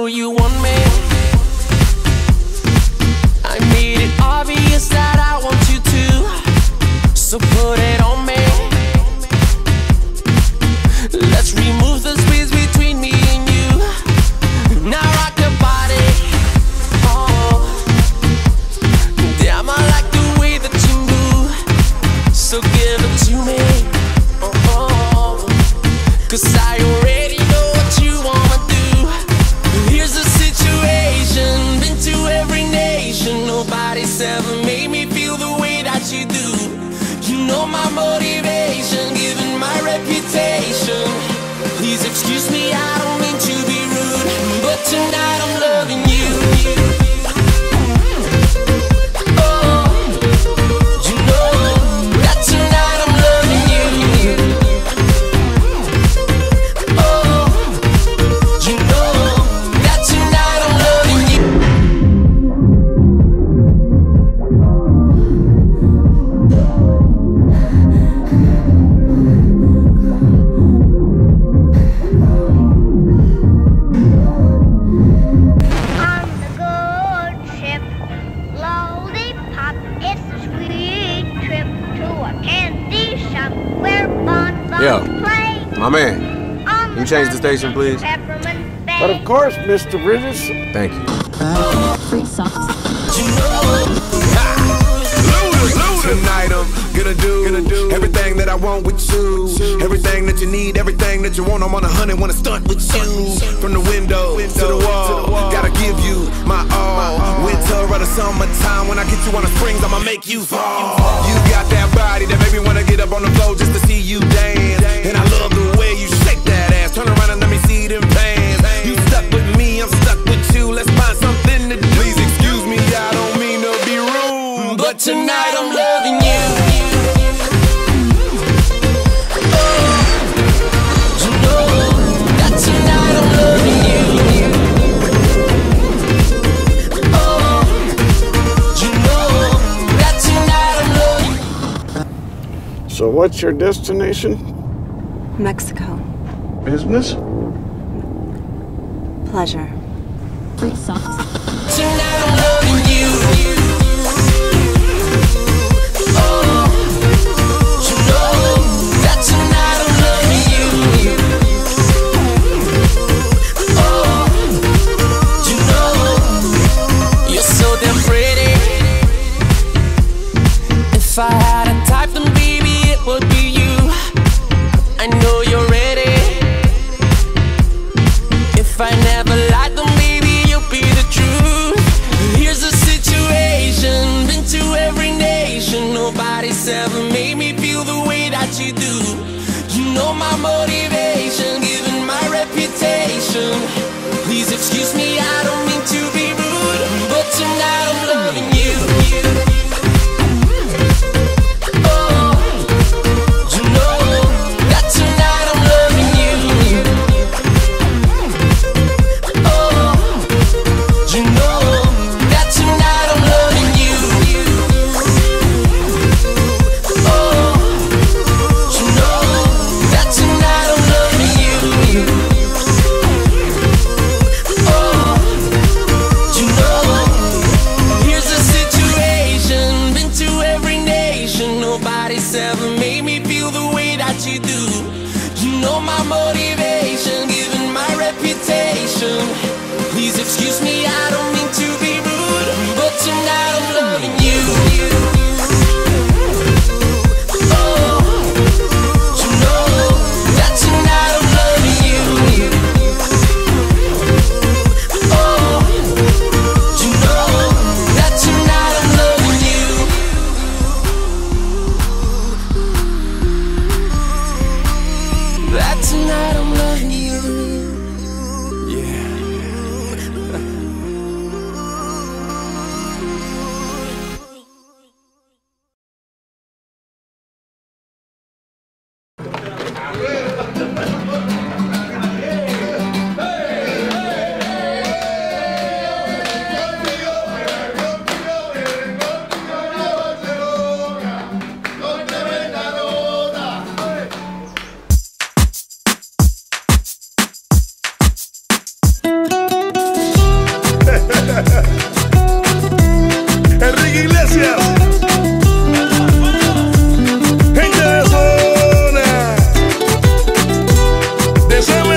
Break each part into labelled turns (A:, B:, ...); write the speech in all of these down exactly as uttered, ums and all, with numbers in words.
A: know you want me. I made it obvious that I want you to, so put it on me. Let's remove the space between me and you. Now rock your body. Oh, damn, I like the way that you move, so give it to me. Oh, oh, 'cause I already know what you wanna do. Here's the situation, been to every nation. Nobody's ever made me feel the way that you do. You know my motivation, given my reputation. Please excuse me, I don't mean to be rude, but tonight I'm loving you. Oh, you know that tonight I'm loving you. Oh, you know that tonight I'm loving you.
B: On the good ship, lollipop, it's a sweet trip to a candy shop where bonbons
C: Yo,
B: play.
C: my man,
B: On
C: can you change the station, please?
B: Peppermint Bay.
D: But of course, Mister Bridges.
C: Thank you.
E: Free socks.
A: You know,
F: Tonight I'm gonna do, gonna do everything that I want with you. Everything that you need, everything that you want. I'm on a hundred, wanna stunt with you. From the window to the wall, gotta give you my all. Winter or the summertime, when I get you on the springs, I'ma make you fall. You got that body that make me wanna get up on the floor just to see you dance. And I love the way you shake that ass. Turn around and let me see them pants. You stuck with me, I'm stuck with you. Let's find something to do. Please excuse me, I don't mean to be rude,
A: but tonight I'm loving you.
D: So what's your destination?
G: Mexico.
D: Business?
G: Pleasure.
E: Free socks.
A: Tonight I'm loving you. Oh, you know that tonight I'm loving you. Oh, you know you're so damn pretty. If I had a type, then baby it would be you. I know you're ready. If I never lied, then baby you'll be the truth. Here's the situation, been to every nation. Nobody's ever made me feel the way that you do. You know my motivation, given my reputation. Please excuse me, I don't mean to be rude, but tonight I'm loving you. Oh, you know that tonight I'm loving you. Oh, you know that tonight I'm loving you. Oh, you know that tonight I'm loving you. Oh, you know, here's the situation, been to every nation. Nobody's ever made me feel the way that you do. You know my motivation, given my reputation. Please excuse me, I don't mean to be rude, but tonight I'm loving you. Oh, you know that tonight I'm loving you. Oh, you know that tonight I'm loving you. That tonight I'm loving you.
F: Yeah. Enrique Iglesias. Gente de zona. Desame.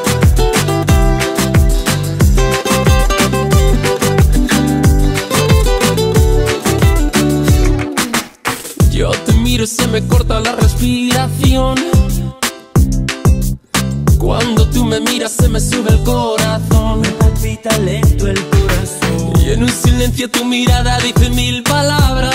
A: Yo te miro y se me corta la respiración. Cuando tú me miras se me sube el corazón.
C: Me palpita lento el corazón.
A: Y en un silencio tu mirada dice mil palabras.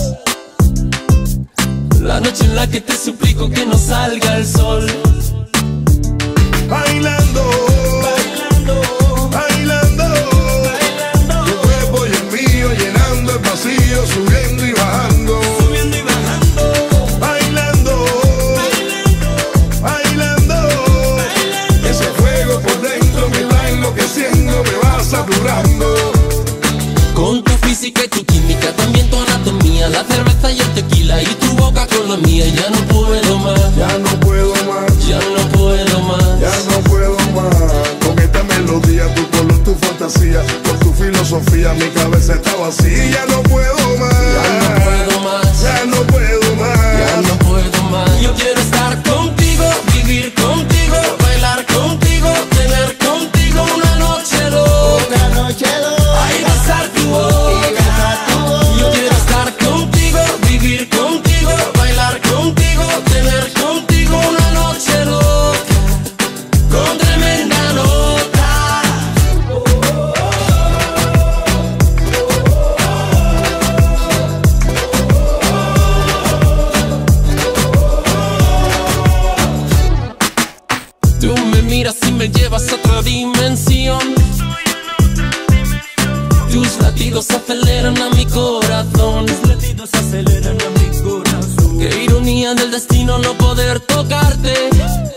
A: La noche en la que te suplico que no salga el sol.
F: Bailando,
C: Bailando,
F: bailando,
C: bailando,
F: tu cuerpo y el mío llenando el vacío, subiendo y bajando.
C: subiendo y bajando,
F: Bailando,
C: bailando,
F: bailando,
C: bailando.
F: ese fuego por dentro me va enloqueciendo, me va saturando.
A: Con tu física y tu química, también tu anatomía, la cerveza y el tequila y tu boca con la mía. Ya no puedo más,
F: Ya no puedo más,
A: ya no puedo más.
F: ya no puedo más. Con esta melodía, tu color, tu fantasía, con tu filosofía, mi cabeza está vacía. Ya no puedo más,
A: Ya no puedo más,
F: ya no puedo más.
A: ya no puedo más. Yo quiero estar contigo, vivir contigo, bailar contigo, tener contigo una noche loca.
C: Una noche loca,
A: Ay, besar tu boca. Yo quiero estar contigo, vivir contigo, bailar contigo, tener contigo una noche loca, con tremenda nota. Tú me miras y me llevas a otra dimensión. Tus latidos aceleran a mi corazón.
C: los latidos aceleran a mi corazón.
A: Qué ironía del destino no poder tocarte,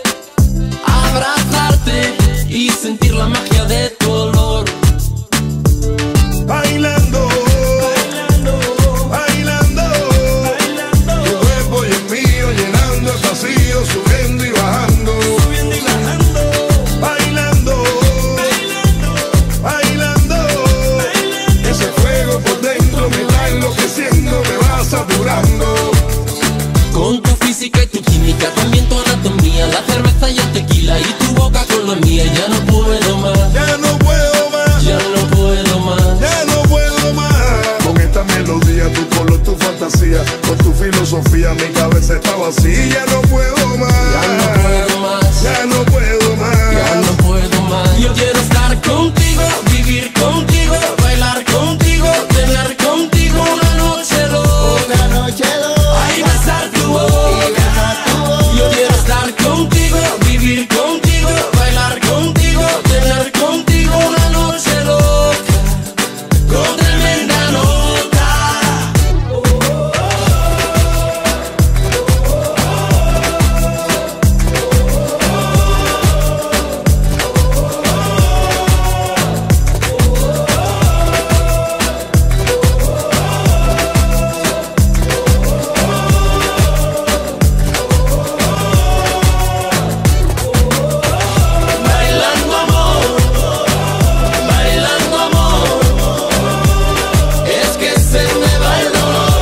A: abrazarte y sentir la magia de tu olor.
F: Bailando,
C: Bailando,
F: bailando,
C: bailando,
F: tu cuerpo y el mío llenando el vacío, subiendo y bajando.
C: subiendo y bajando,
F: Bailando,
C: bailando,
F: bailando, ese fuego por dentro me va enloqueciendo, me va saturando.
A: Con tu física y tu química, también tu anatomía, la cerveza y el tequila y tu boca con la mía. Ya no puedo más,
F: Ya no puedo más,
A: ya no puedo más.
F: ya no puedo más. Con esta melodía, tu color, tu fantasía, con tu filosofía, mi cabeza está vacía. Ya no puedo más,
A: Ya no puedo más,
F: ya no puedo más.
A: ya no puedo más. Yo quiero estar contigo, vivir contigo, bailar contigo, tener contigo una noche loca.
C: una noche loca,
A: Ay, besar tu boca. Yo quiero estar contigo, vivir contigo, bailar contigo, tener contigo una noche loca, con tremenda nota. Bailando amor, bailando amor, es que se me va el dolor.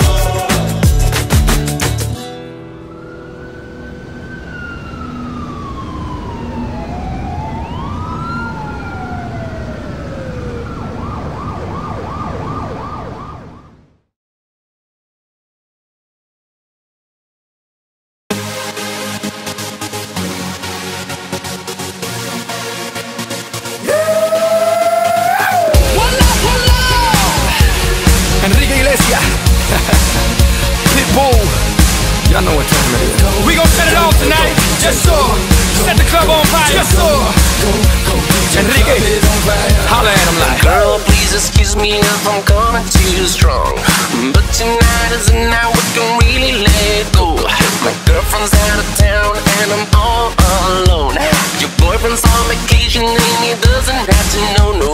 H: Enrique Iglesias. Pitbull. Y'all know what time it is. We gon' set it off tonight. Yes, sir. Set the club on fire. Yes, sir. Enrique. Holla at him like.
A: Girl, please excuse me if I'm coming too strong, but tonight is the night we can really let go. My girlfriend's out of town and I'm all alone. Your boyfriend's on vacation and he doesn't have to know, no.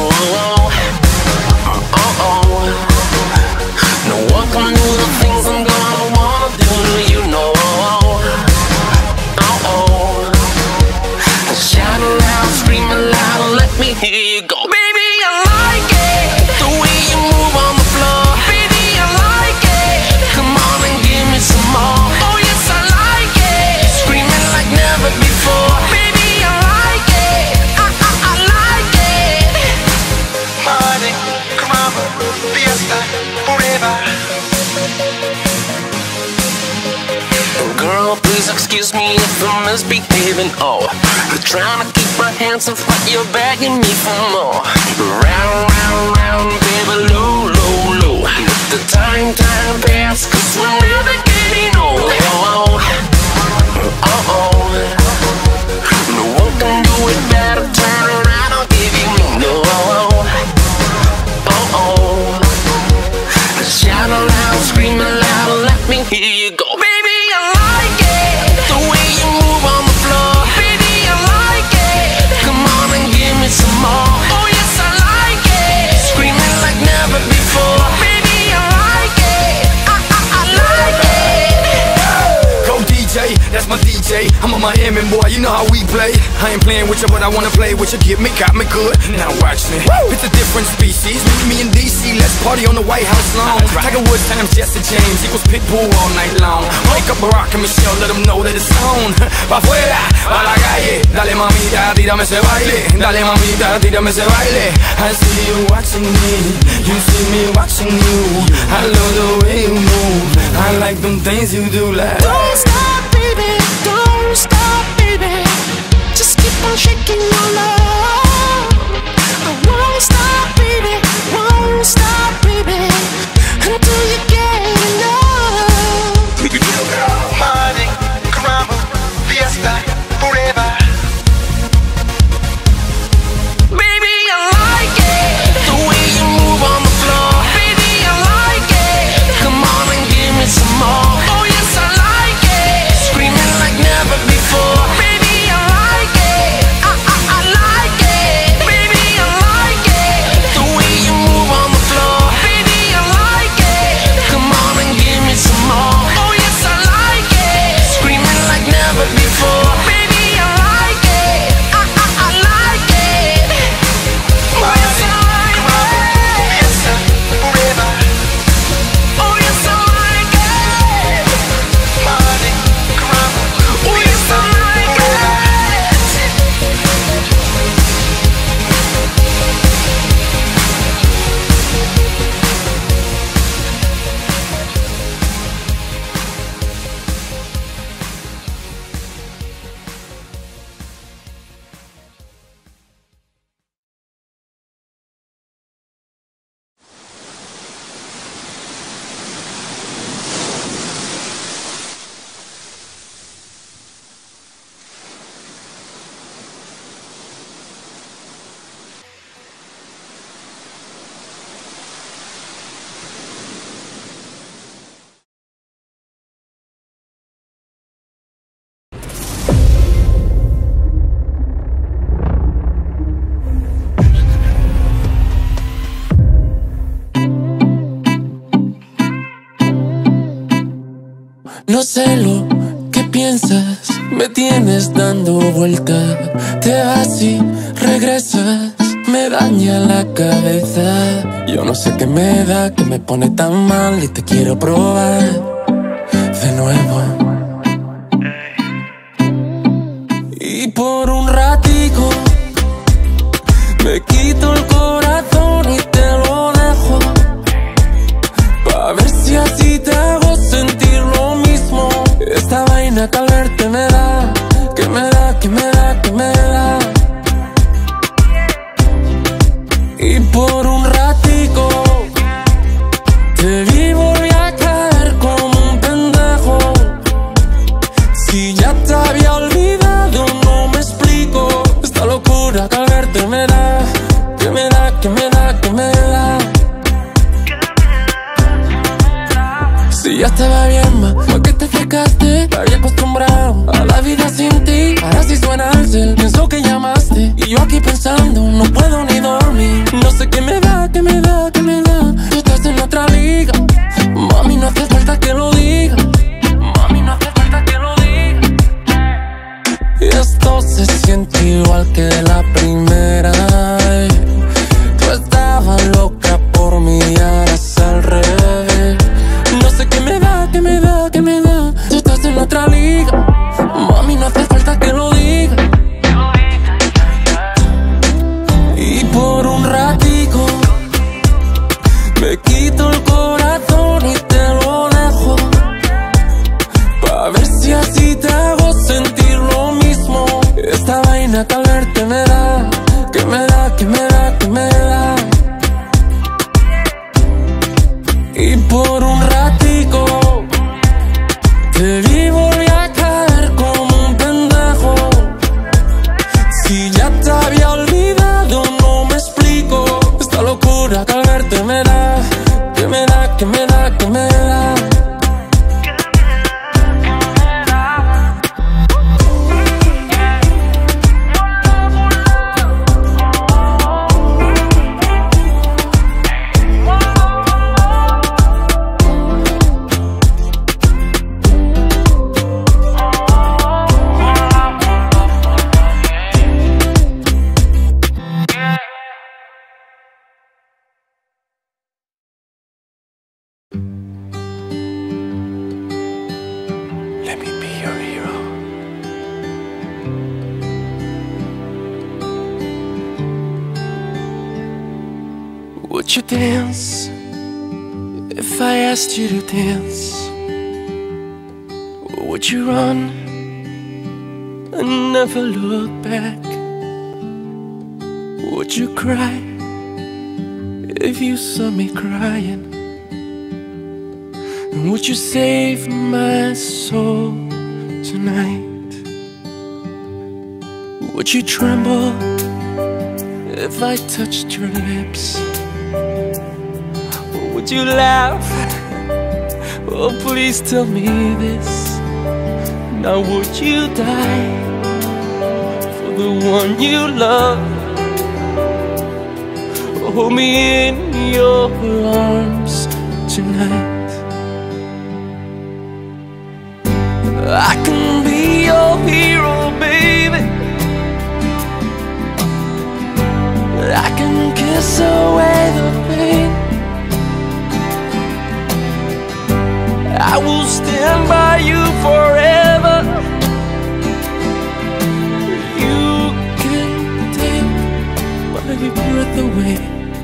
A: Oh, oh. No one can do the things I'm gonna wanna do, you know. Oh, oh. Shout it out, scream it loud, let me hear you go. Baby, I like it. excuse me if I'm misbehaving. Oh, you're trying to keep my hands off, but you're begging me for more. Round, round, round, baby, low, low, low. Let the time, time pass, cause we're never getting old. Oh, oh, oh. No one can do it better. Turn around, I'll give you me. No, oh, oh. Shout aloud, scream aloud, let me hear you go. Baby, I like it, the way you move on the floor. Baby, I like it, come on and give me some more. Oh yes, I like it, screaming like never before. Baby, I like it, I, I, I like it.
H: Go D J, that's my D J. I'm a Miami boy, you know how we play. I ain't playing with you, but I wanna play with you. Get me, got me good, now watch me. Woo! It's a different species, meet me in D C. Let's party on the White House lawn. Right. Tiger Woods times Jesse James equals Pitbull all night long. Wake up Barack and Michelle, let them know that it's on. Pa' afuera, pa' la calle. Dale mamita, tírame ese baile. Dale mamita, tírame ese baile. I see you watching me, you see me watching you. I love the way you move, I like them things you do like.
A: Don't stop, baby, don't stop, baby. Just keep on shaking your love. I won't stop, baby, won't stop, baby, until you get enough.
C: Party, caramba, fiesta, forever.
A: Baby, I like it, the way you move on the floor. Baby, I like it, come on and give me some more. Oh yes, I like it, screaming like never before. Baby, I like it, I, I, I like it. Baby, I like it, the way you move on the floor. Baby, I like it, come on and give me some more. Oh yes, I like it, screaming like never before. Baby, I like it, I, I, I like it. Oh yes, I like it.
C: Fiesta, forever.
A: Oh yes, I like it.
C: Party, caramba,
A: Oh yes, I like it. No sé lo que piensas, me tienes dando vuelta. Te vas y regresas, me daña la cabeza. Yo no sé qué me da, que me pone tan mal y te quiero probar de nuevo. Y por un ratico me quito el corazón y te lo dejo, pa' ver si así te hago sentir lo mismo. Esta vaina que al verte me da, que me da, que me da, que me da. Y por un ratico te vi, volví a caer como un pendejo. Si ya te había olvidado, no me explico. Esta locura que al verte me da, que me da, que me da, que me da. Si ya estaba bien, ma, ¿por qué te fijaste? Me había acostumbrado a la vida sin ti. Ahora sí suena el cel, pienso que llamaste. Y yo aquí pensando, no puedo ni dormir. No sé qué me da, qué me da, qué me da. Tú estás en otra liga, mami, no hace falta que lo diga. Mami, no hace falta que lo diga. Y esto se siente igual que la primera. Tú estabas loca por mí y ahora es al revés. No sé qué me da, qué me da, qué me da. Tú estás en otra liga, mami, no hace falta que lo diga. Y locura que al verte me da, que me da, que me da, que me da. Would you dance if I asked you to dance? Or would you run and never look back? Would you cry if you saw me crying? And would you save my soul tonight? Would you tremble if I touched your lips? Would you laugh? Oh, please tell me this. Now would you die for the one you love? Hold me in your arms tonight. I can be your hero, baby. I can kiss away the pain. I will stand by you forever. You can take my breath away.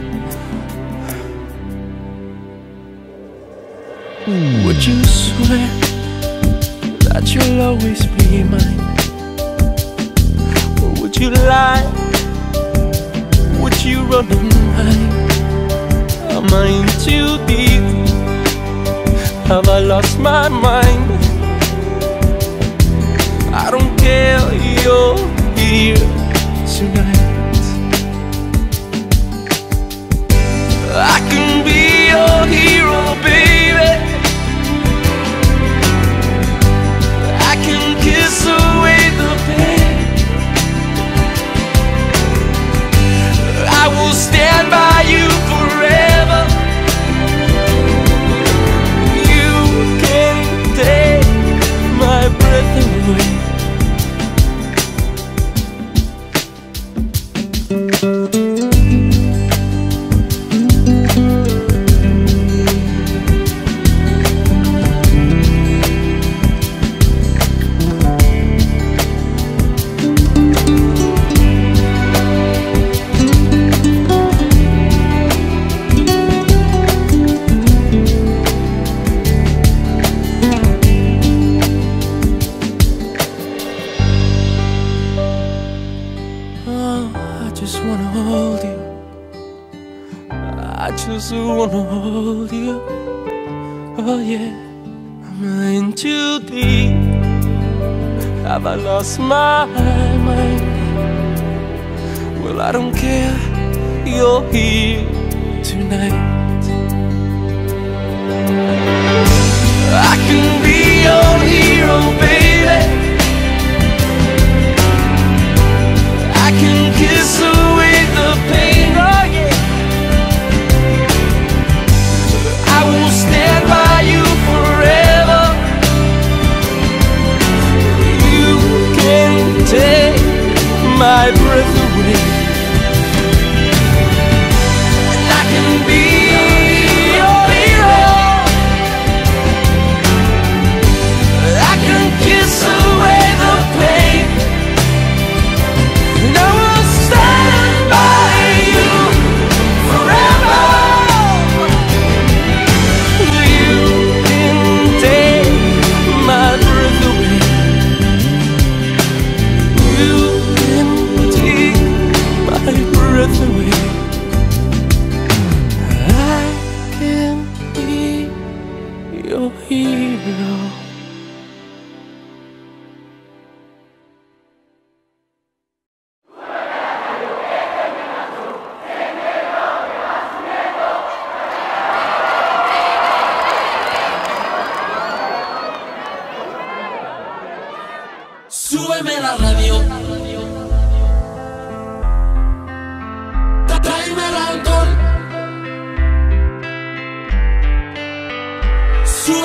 A: Would you swear that you'll always be mine? Or would you lie? Would you run and hide? Am I in too deep? Have I lost my mind? I don't care, you're here tonight. I can be your hero, baby. I can kiss away the pain. I will stand by you forever. My breath away. I wanna hold you. Oh yeah, am I in too deep? Have I lost my mind? Well, I don't care, you're here tonight. I can be your hero, baby. I can kiss away the pain, oh yeah. I will stand by you forever. You can take my breath away, and I can be your hero.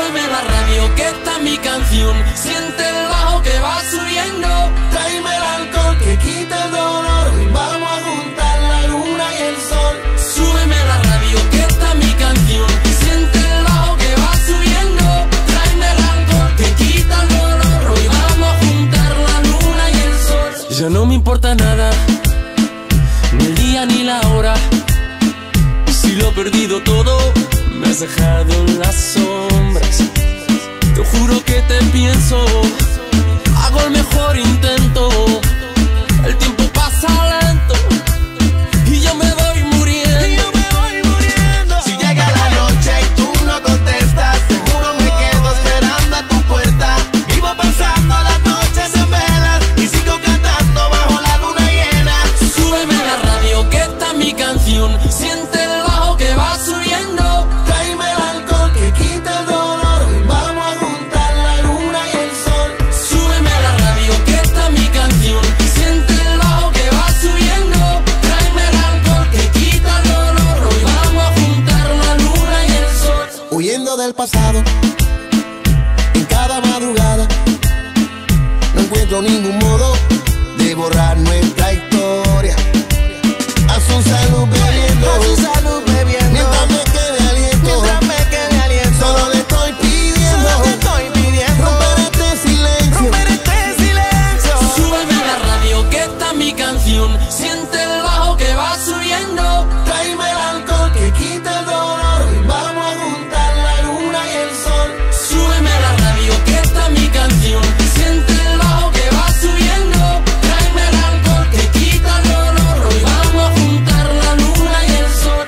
A: Súbeme la radio que está mi canción. Siente el bajo que va subiendo. Tráeme el alcohol que quita el dolor. Y vamos a juntar la luna y el sol. Súbeme la radio que está mi canción. Siente el bajo que va subiendo. Tráeme el alcohol que quita el dolor. Hoy vamos a juntar la luna y el sol. Ya no me importa nada, ni el día ni la hora. Si lo he perdido todo, me has dejado en las sombras. Te juro que te pienso, hago el mejor intento. El tiempo pasa lento y yo me voy muriendo. Y yo me voy muriendo.
C: Si llega la noche y tú no contestas, seguro me quedo esperando a tu puerta. Vivo pasando las noches en velas y sigo cantando bajo la luna llena.
A: Súbeme la radio que está mi canción. Siente el bajo que va subiendo. Tráeme el alcohol que quita el dolor. Y vamos a juntar la luna y el sol. Súbeme la radio que está mi canción. Siente el bajo que va subiendo. Tráeme el alcohol que quita el dolor. Hoy vamos a juntar la luna y el sol.
C: Huyendo del pasado, en cada madrugada, no encuentro ningún modo de borrar nuestra historia. A su salud bebiendo, a su salud bebiendo, mientras me quede aliento, mientras me quede aliento. Solo le estoy pidiendo, solo le estoy pidiendo, romper este silencio, romper este silencio.
A: Súbeme la radio que está mi canción. Siente el bajo que va subiendo. Tráeme el alcohol que quita el dolor. Y vamos a juntar la luna y el sol. Súbeme la radio que está mi canción. Siente el bajo que va subiendo. Tráeme el alcohol que quita el dolor. Hoy vamos a juntar la luna y el sol.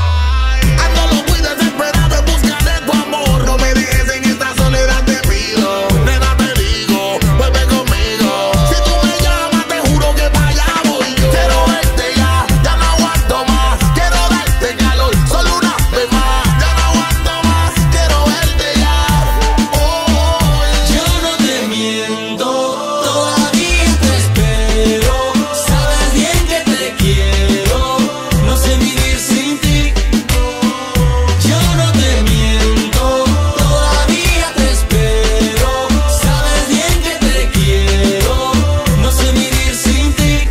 C: Ando muy desesperado en busca de tu amor. No me dejes en esta soledad, te pido. Nena, te digo, vuelve conmigo. Si tú me llamas, te juro que para allá voy yo. Quiero verte ya, ya no aguanto más. Quiero darte calor, solo una vez más. Ya no aguanto más, quiero verte ya. Oh,
A: Yo no te miento, todavía te espero. Sabes bien que te quiero, no sé vivir sin ti. Yo no te miento, todavía te espero. Sabes bien que te quiero, no sé vivir sin ti.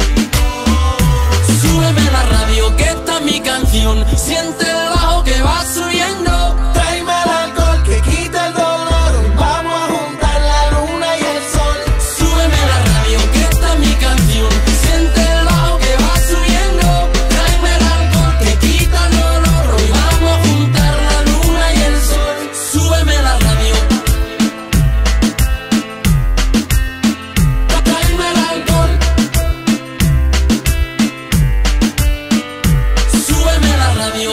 A: Súbeme la radio que está mi canción. Siente el bajo que va subiendo. Tráeme el alcohol que quita el dolor. Hoy vamos a juntar la luna y el sol. Súbeme la radio que está mi canción. Siente el bajo que va subiendo. Tráeme el alcohol que quita el dolor. Hoy vamos a juntar la luna y el sol. Súbeme la radio. Tráeme el alcohol. Súbeme la radio.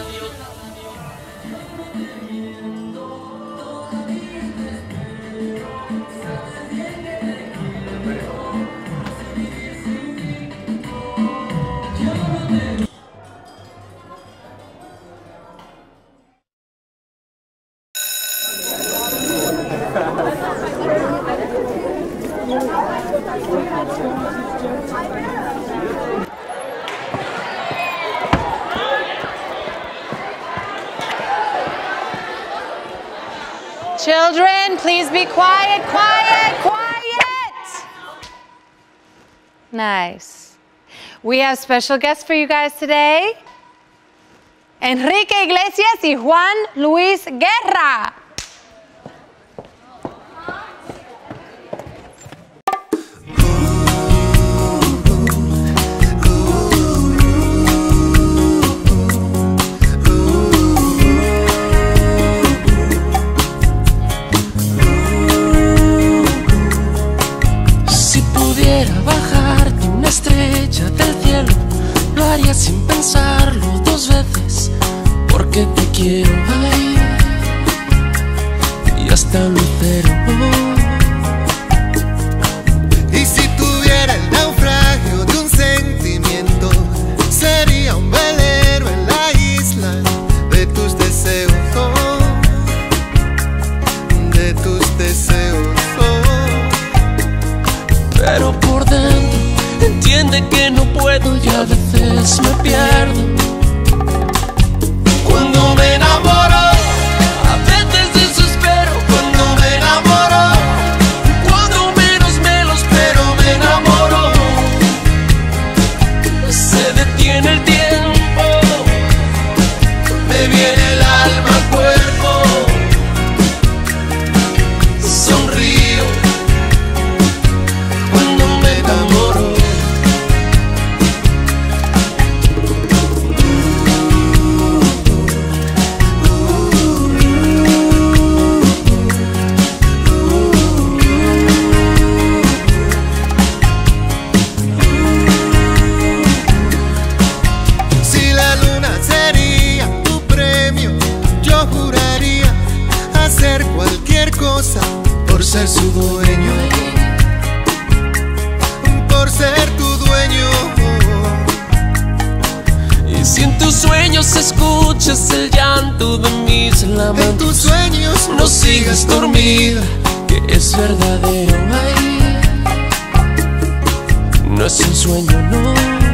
I: Children, please be quiet, quiet, quiet. Nice. We have special guests for you guys today. Enrique Iglesias y Juan Luis Guerra.
A: Si pudiera bajarte una estrella del cielo, lo haría sin pensarlo dos veces, porque te quiero, ay, y hasta un lucero.
C: y si tuviera el naufragio de un sentimiento, sería un velero en la isla de tus deseos, oh, de tus deseos, oh.
A: Pero por dentro entiende que no puedo y a veces me pierdo. Cuando me enamoro, a veces desespero Si en tus sueños escuchas el llanto de mis lamentos,
C: En tus sueños
A: no sigas dormida, que es verdadero. Ay, no es un sueño, no.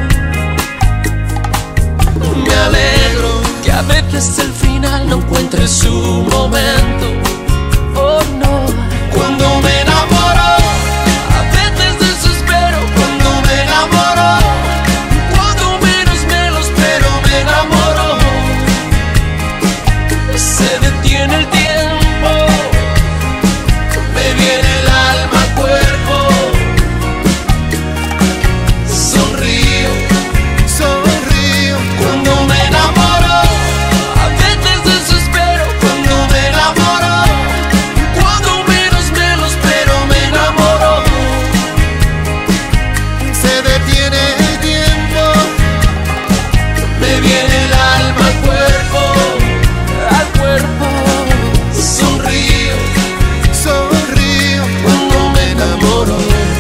A: Me alegro que a veces el final no encuentre su momento. Oh no, cuando me enamoro, a veces desespero. Cuando me enamoro, cuando menos me lo espero, me enamoro. Se detiene el tiempo, me viene el alma al cuerpo. Sonrío,
C: sonrío.
A: cuando me enamoro, a veces desespero. Cuando me enamoro, cuando menos me lo espero, me enamoro.
C: Se detiene el tiempo,
A: Me viene el alma al cuerpo, al cuerpo. Sonrío,
C: sonrío.
A: cuando me enamoro.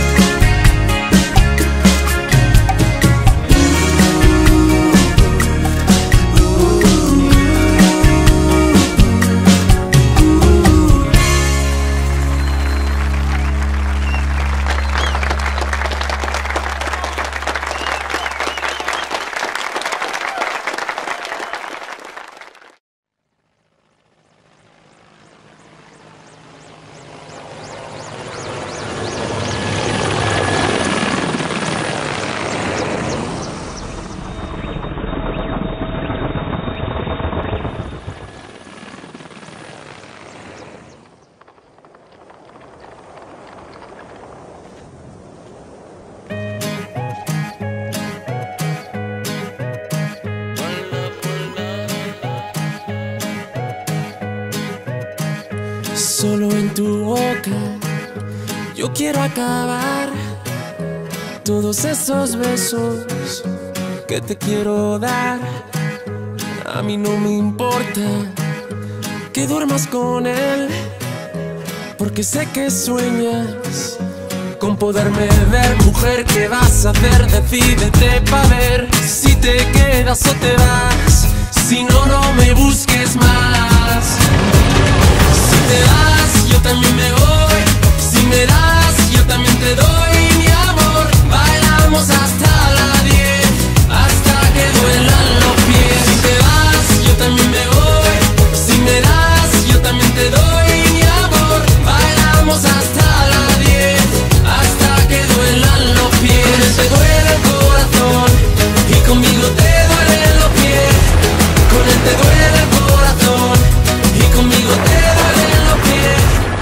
A: Solo en tu boca yo quiero acabar todos esos besos que te quiero dar. A mí no me importa que duermas con él, porque sé que sueñas con poderme ver. Mujer, ¿qué vas a hacer? Decídete pa' ver si te quedas o te vas. Si no, no me busques más. Si te vas, yo también me voy. Si me das, yo también te doy mi amor. Bailamos hasta las diez, hasta que duelan los pies. Si te vas, yo también me voy. Si me das, yo también te doy mi amor. Bailamos hasta las diez, hasta que duelan los pies. Con él te duele el corazón y conmigo te duelen los pies. Con él te duele el corazón y conmigo te duelen los pies.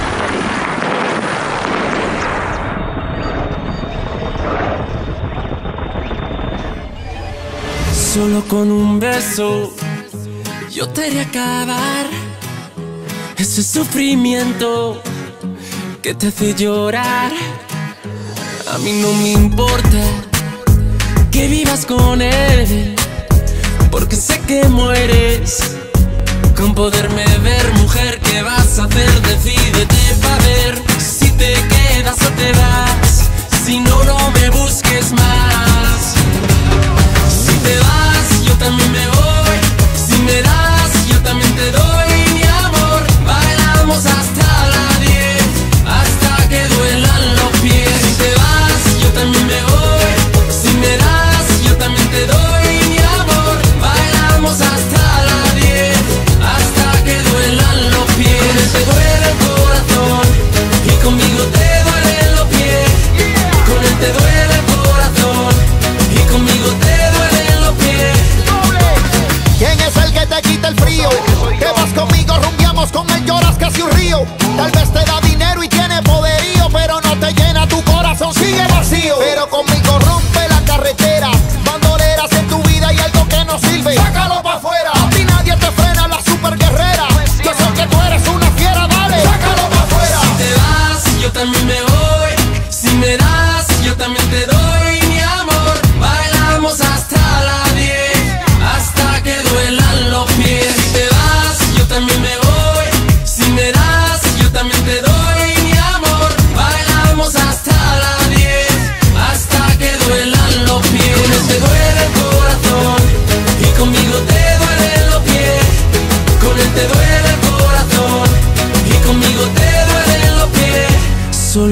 A: Solo con un beso yo te haré acabar ese sufrimiento que te hace llorar. A mí no me importa que vivas con él, porque sé que mueres con poderme ver. Mujer, ¿qué vas a hacer? Decídete pa' ver si te quedas o te vas. Si no, no me busques más. Si te vas, yo también me voy. Si me das, yo también te doy mi amor. Bailamos hasta las diez, hasta que duelan los pies. Si te vas, yo también me voy. Si me das, yo también te doy mi amor. Bailamos hasta las diez, hasta que duelan los pies. Con él te duele el corazón y conmigo te duelen los pies. Con él te duele el corazón y conmigo te duelen los pies.
C: ¿Quién es el que te quita el frío? Que vas conmigo, rumbiamos con él, lloras casi un río. Tal vez te da dinero y tiene poderío, pero no te llena tu corazón, sigue vacío. Pero conmigo rompe la carretera, bandoleras en tu vida y algo que no sirve, sácalo pa' afuera. A ti nadie te frena, la super guerrera. Yo sé que tú eres una fiera, dale, sácalo pa' afuera.
A: Si te vas, yo también me voy. Si me das, yo también te doy mi amor. Bailamos hasta las diez, hasta que duelan los pies. Si te vas, yo también me voy. Si me das, yo también te doy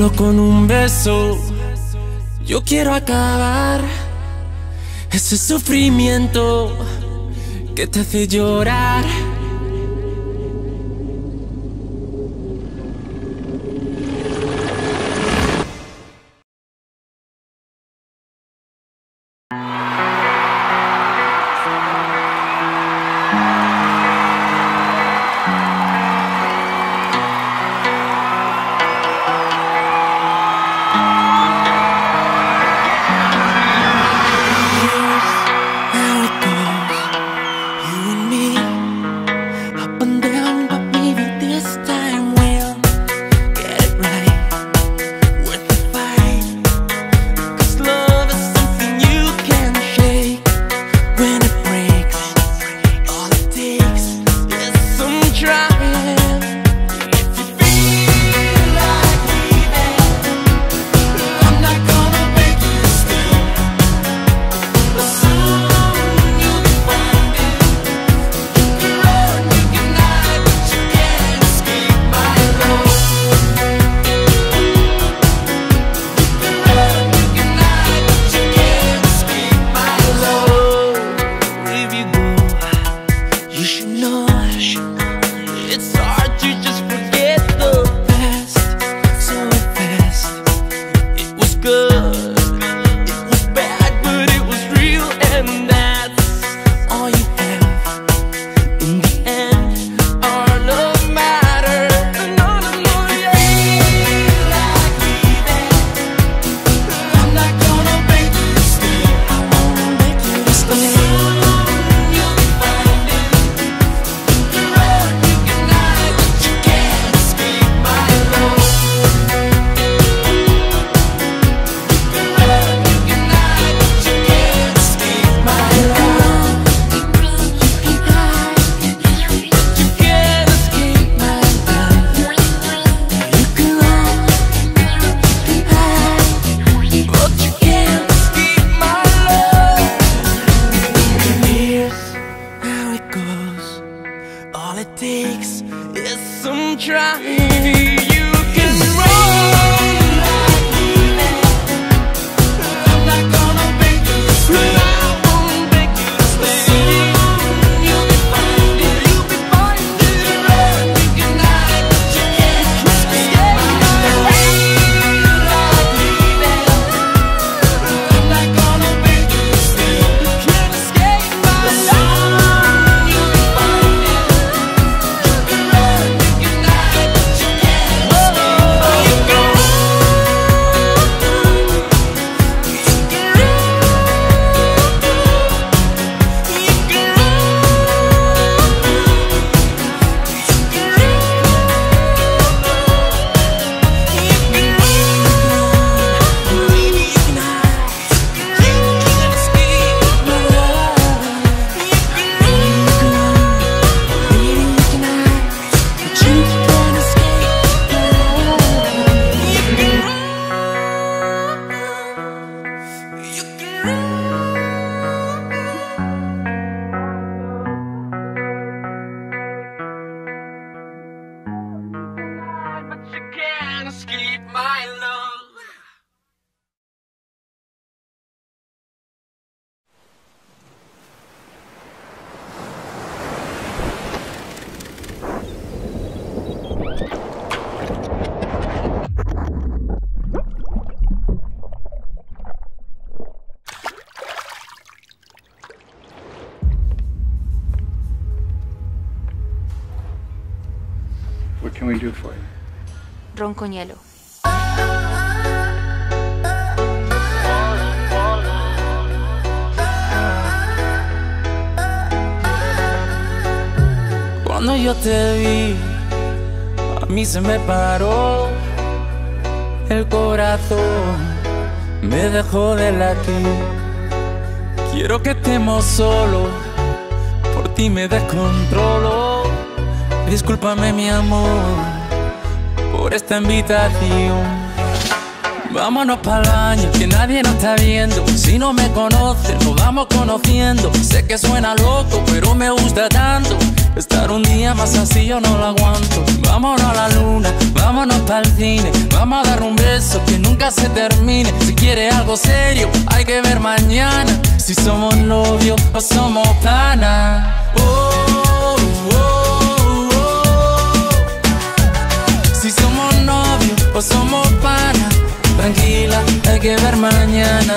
A: Solo con un beso yo quiero acabar ese sufrimiento que te hace llorar.
J: What can we do for you?
K: Ron con hielo.
A: Cuando yo te vi, a mí se me paró el corazón, me dejó de latir. Quiero que estemos solos, por ti me descontrolo. Discúlpame mi amor por esta invitación. Vámonos pa'l baño, que nadie nos está viendo. Si no me conoces, nos vamos conociendo. Sé que suena loco, pero me gusta tanto Estar un día más así yo no lo aguanto. Vámonos a la luna, vámonos pa'l cine. Vamos a dar un beso que nunca se termine. Si quiere algo serio, hay que ver mañana si somos novios o somos pana. Oh, oh, oh, oh. Si somos novios o somos pana. Tranquila, hay que ver mañana.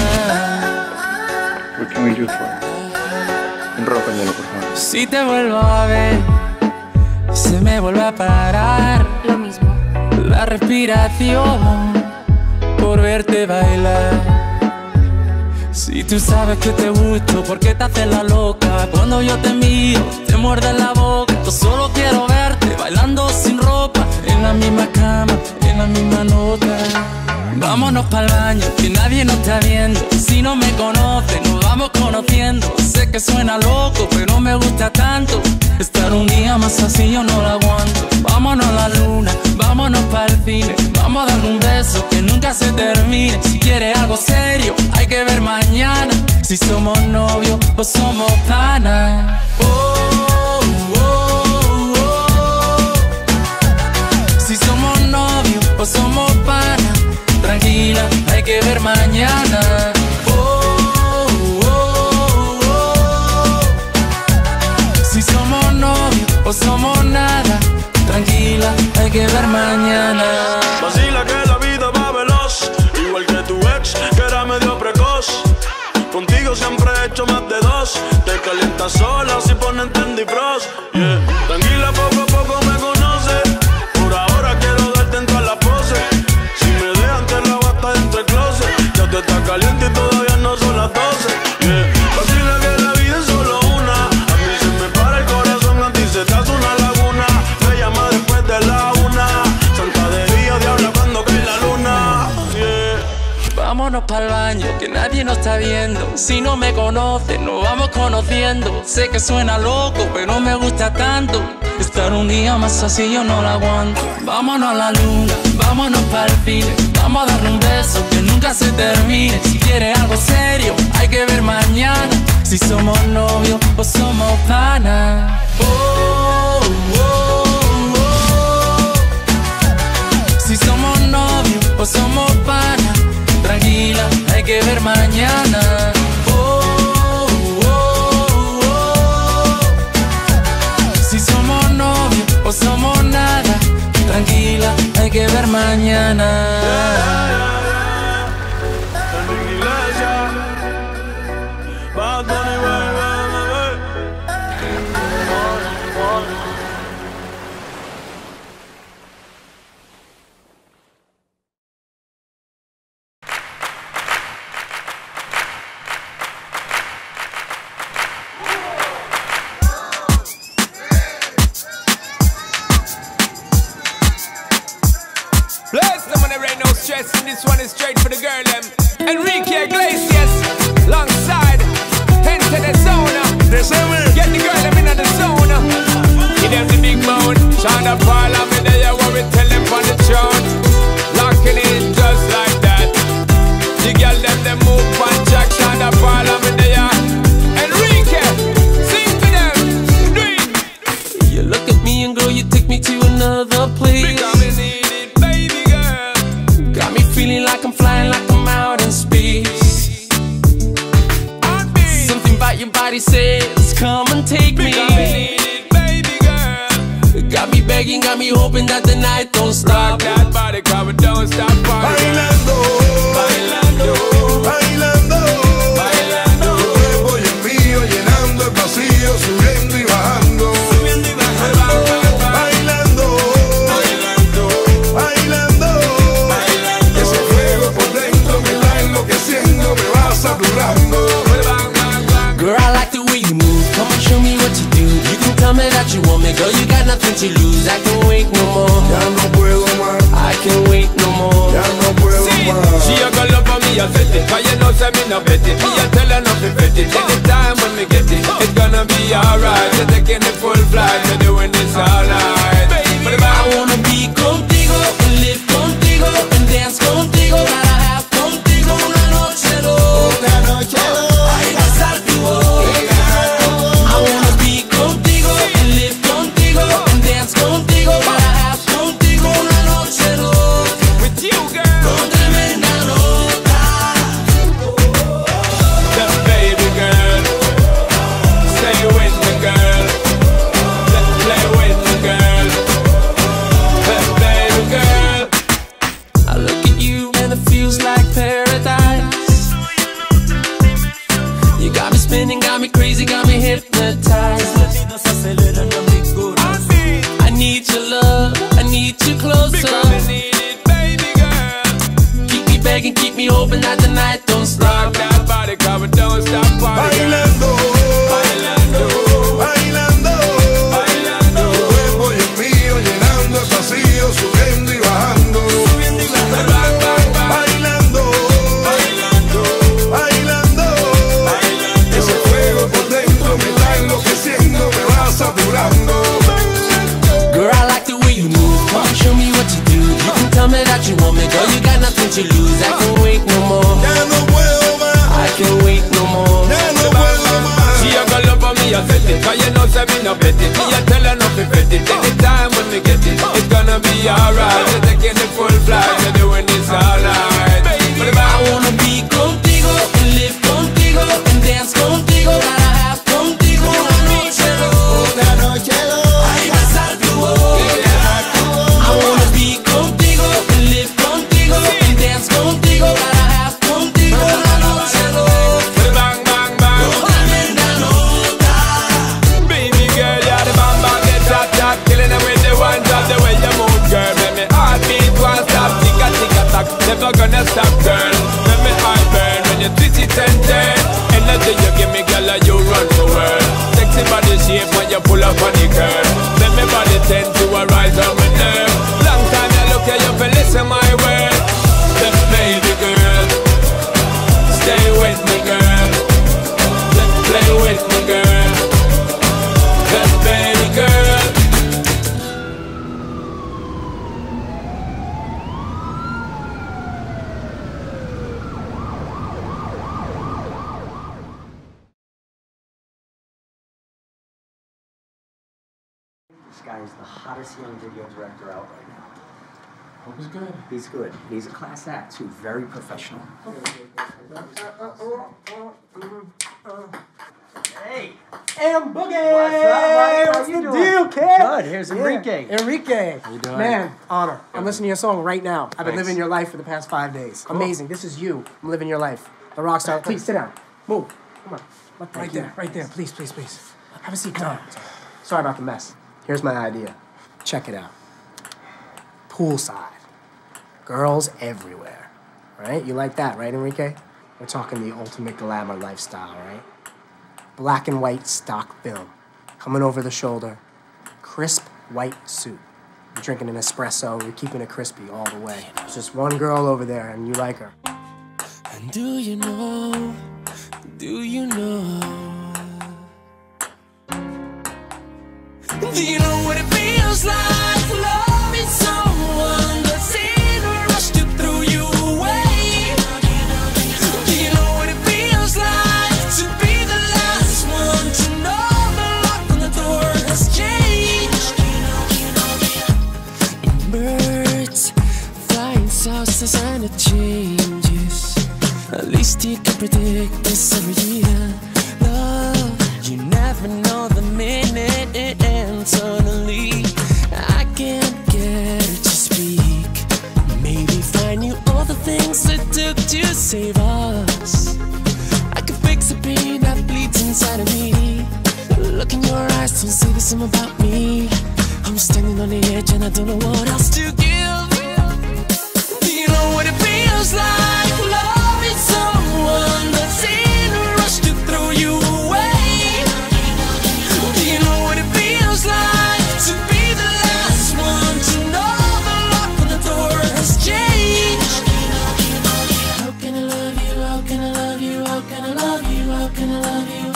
J: What can we do for you? Enrócañalo, por favor.
A: Si te vuelvo a ver, se me vuelve a parar
E: Lo mismo.
A: la respiración por verte bailar. Si tú sabes que te gusto, ¿por qué te haces la loca? Cuando yo te miro, te muerde la boca. Yo solo quiero verte bailando sin ropa, en la misma cama, en la misma nota. Vámonos pa'l baño, que nadie nos está viendo. Si no me conoce, nos vamos conociendo. Sé que suena loco, pero me gusta tanto. Estar un día más así yo no lo aguanto. Vámonos a la luna, vámonos pa'l cine. Vamos a dar un beso que nunca se termine. Si quieres algo serio, hay que ver mañana si somos novios o somos pana. Oh, oh, oh, oh. Si somos novios o somos pana. Tranquila, hay que ver mañana. Oh, oh, oh, oh. Si somos novios o somos nada. Tranquila, hay que ver mañana.
K: Vacila que la vida va veloz, igual que tu ex, que era medio precoz. Contigo siempre he hecho más de dos. Te calientas sola si ponen Tendy Frost. Yeah. Tranquila, poco a poco me conoces. Por ahora quiero darte en todas las poses. Si me dejan te la basta dentro del closet. Ya te está caliente y todavía no son las doce. Yeah. Vacila que la vida es solo una. A mí se me para el corazón, a ti se te hace una laguna. Me llama después de la una. Santa de día, diabla cuando cae la luna. Yeah.
A: Vámonos pa'l baño, que nadie nos está viendo. Si no me conoce, nos vamos conociendo. Sé que suena loco, pero me gusta tanto. Estar un día más así yo no lo aguanto. Vámonos a la luna, vámonos pa'l cine. Vamos a darle un beso que nunca se termine. Si quieres algo serio, hay que ver mañana si somos novios o somos pana. Oh, oh, oh. Si somos novios o somos pana. Tranquila, hay que ver mañana. Oh, oh, oh. Si somos novios o somos nada. Tranquila, hay que ver mañana.
K: EnriqueIglesias, Bad Bunny, baby, baby.
L: Bless them when there ain't no stress, and this one is straight for the girl them. EnriqueIglesias, alongside, enter the zone. Get the girl them in the zone. Give them the big moan, Shonda Parliament, they are what we tell them on the throne. Locking in just like that. The girl them they move on Jack, Shonda Parliament, they are. Enrique, sing to them, do it.
A: You look at me and girl, you take me to another place.
L: Because we need it, baby girl.
A: Got me feeling like I'm flying, like I'm out in space. Something about your body says, come and take me.
L: Because we need it, baby girl.
A: Got me begging, got me hoping that the night don't stop.
L: Rock that body, cause we don't stop partying.
C: Bailando,
L: Bailando,
C: bailando,
L: bailando.
C: tu cuerpo y el mío llenando el vacío, subiendo y bajando.
L: Subiendo y bajando,
C: Bailando,
L: bailando,
C: bailando,
L: bailando.
C: ese fuego por dentro me está enloqueciendo, me va saturando.
A: Girl, I like the way you move. Come on, show me what you do. You can tell me that you want me, girl. You got nothing to lose. I can't wait no more.
C: Ya no puedo más,
A: I can't wait no more.
C: ya no puedo más.
L: She a go love for me, I set it. Cause you know say me no bet it. Me a tell her not to bet it. Anytime when me get it, it's gonna be alright. You're taking the full flight, you're doing this all night. But
A: I wanna be contigo, and live contigo, and dance contigo. Gotta have contigo una noche dos.
C: Una noche dos,
A: Ay, besar tu voz. I wanna be contigo, and feel it and I'm big good. I need your love, I need you closer.
L: Because I need it, baby girl.
A: Keep me begging, keep me hoping that the night don't stop.
L: Rock that body, cause we don't stop party.
F: Bailando,
L: Bailando,
F: bailando,
L: bailando.
F: tu cuerpo y el mío llenando el vacío, subiendo y bajando.
L: Subiendo y bajando. Bang, bang, bang.
F: Bailando,
L: Bailando,
F: bailando,
L: bailando.
F: ese fuego por dentro me está enloqueciendo, me va saturando.
A: Girl, I like the way you move. Come show me what you do. You can tell me that you want me, girl. You got nothing to lose. I can't wait no more.
F: Ya no puedo más,
A: I can't wait no more.
F: ya no puedo más.
L: She a go love for me, I set it. Cause you know say me no bet it. Me a tell her not to bet it. Anytime when me get it, it's gonna be alright. We're taking the full flight, we're doing this all night.
A: I wanna be contigo and live contigo and dance contigo. Gotta have contigo una noche loca.
C: Una noche loca.
A: Ay, besar tu boca. I wanna be contigo and live contigo and dance contigo. Gotta have contigo una noche loca.
L: Bang, bang, bang.
A: Tremenda nota.
L: Baby girl, you're the bang bang, get hot hot. Killing them with the one drop, the way you move, girl. Make me heartbeat won't stop, tick a tick a tock. Never gonna stop, girl. Make me heart burn when you twist it and turn. Energy you give me, girl, and you run the world. Sexy body shape when you pull up on the curve. Make me body tend to a rise on my nerve. Long time you look at you for listen my word. Then baby girl, stay with me, girl. Play with me, girl. Then baby girl.
M: This guy is the hottest young video director out right now.
J: Hope he's good.
M: He's good. He's a class act too. Very professional. Hey,
N: And Boogie!
M: What's up, buddy? How
N: What's
M: you
N: the
M: doing?
N: deal, kid?
M: Good. Here's
N: Yeah.
M: Enrique.
N: Enrique.
J: How you doing?
N: Man, honor. I'm listening to your song right now. I've been
J: Thanks.
N: living your life for the past five days. Amazing. This is you. I'm living your life. The rock star. Please sit down. Move. Come on. Right there. Right there. Please, please, please. Have a seat. Come on. Sorry about the mess. Here's my idea. Check it out. Poolside. Girls everywhere. Right? You like that, right, Enrique? We're talking the ultimate glamour lifestyle, right? Black and white stock film. Coming over the shoulder. Crisp white suit. You're drinking an espresso. You're keeping it crispy all the way. There's just one girl over there, and you like her.
A: And do you know, do you know, do you know what it feels like loving someone that's in a rush to throw you away? Do you know what it feels like to be the last one to know the lock on the door has changed? Birds flying saucers and it changes. At least you can predict this every year. Love, you never know the minute it ends. Suddenly, I can't get her to speak. Maybe find you all the things it took to save us. I could fix the pain that bleeds inside of me. Look in your eyes, don't say the same about me. I'm standing on the edge and I don't know what else to give. Do you know what it feels like loving someone that's in a rush to throw you away? Do you know what it feels like to be the last one to know the lock on the door has changed? How can I love you? How can I love you? How can I love you? How can I love you?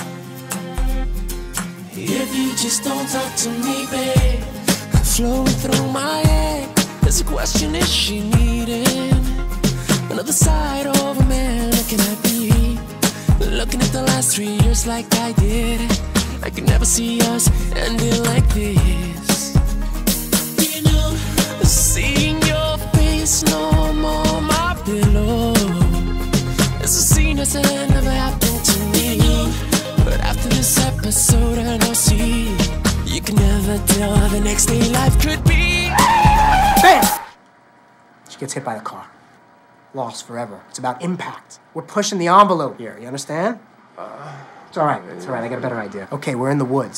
A: If you just don't talk to me, babe. Flowing through my head, there's a question: is she needing another side of a man looking at me? Looking at the last three years like I did, I could never see us ending like this. You know, seeing your face no more my pillow. It's a scene that's never happened to me. But after this episode, I know see. You can never tell how the next day life could be.
N: Bam! She gets hit by the car. Lost forever. It's about impact. We're pushing the envelope here. You understand? Uh, it's all right. It's all right. I got a better idea. Okay, we're in the woods.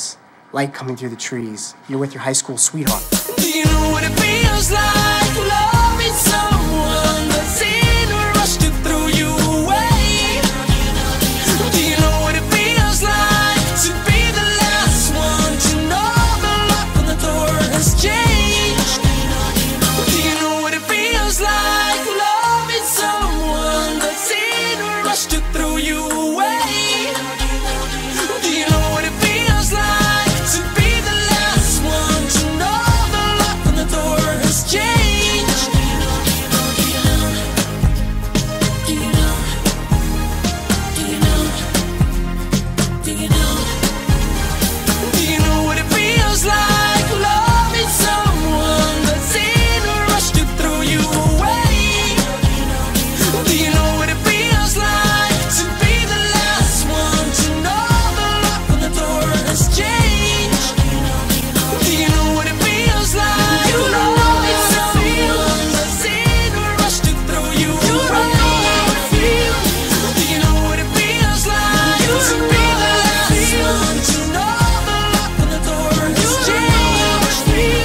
N: light coming through the trees. You're with your high school sweetheart.
A: Do you know what it feels like loving someone that's in a rush to throw you away? Do you know what it feels like to be the last one to know the lock on the door has changed? Do you know what it feels like loving someone that's in a rush to throw you away? Do you know what it feels like to be the last one to know the lock on the door has changed? Do you know? Do you know? Do you know? Do you know? Do you know what it feels like loving someone that's in a rush to throw you away? Do you know what it feels like to be the last one to know the lock on the door has changed? Do you know what it feels like? You know it's someone that's in a rush to throw you away. Do you know what it feels like to be the last one to know the lock on the door has changed?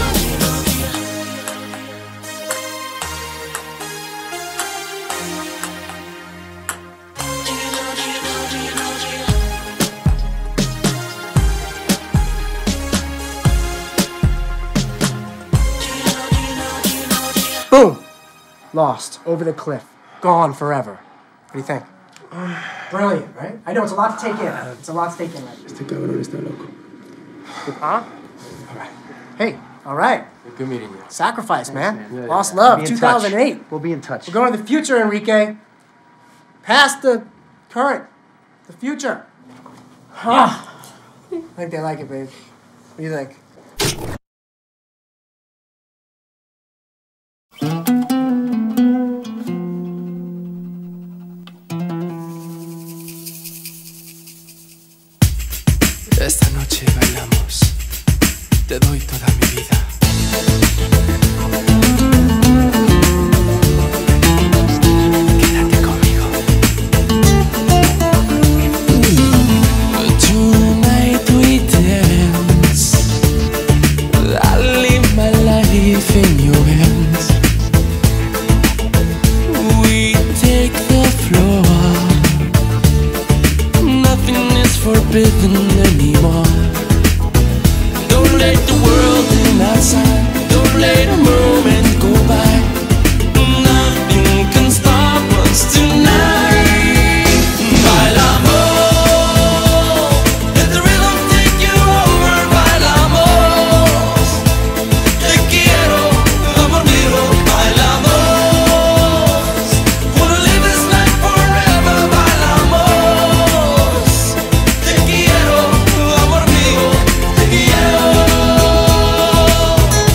N: Boom! Lost. Over the cliff. Gone forever. What do you think? Brilliant, right? I know, it's a lot to take in. It's a lot to take in. Right?
J: Este cabrón está loco.
N: Huh? All right. Hey, all right.
J: Good meeting you.
N: Sacrifice, man.
J: Yeah, yeah.
N: Lost love,
J: Be in
N: two thousand eight.
J: touch. We'll be in touch.
N: We're going to the future, Enrique. Past the current. The future. Huh. I think they like it, babe. What do you think?
A: Esta noche bailamos, te doy toda mi vida. Quédate conmigo. Tonight we dance. I live my life in your hands. We take the floor. Nothing is forbidden anymore. Don't let the world in outside. Don't let a moment go by. Nothing can stop us tonight. Bailamos, let the rhythm take you over. Bailamos, te quiero, amor mío. Bailamos, wanna live this night forever. Bailamos, te quiero, amor mío, te quiero.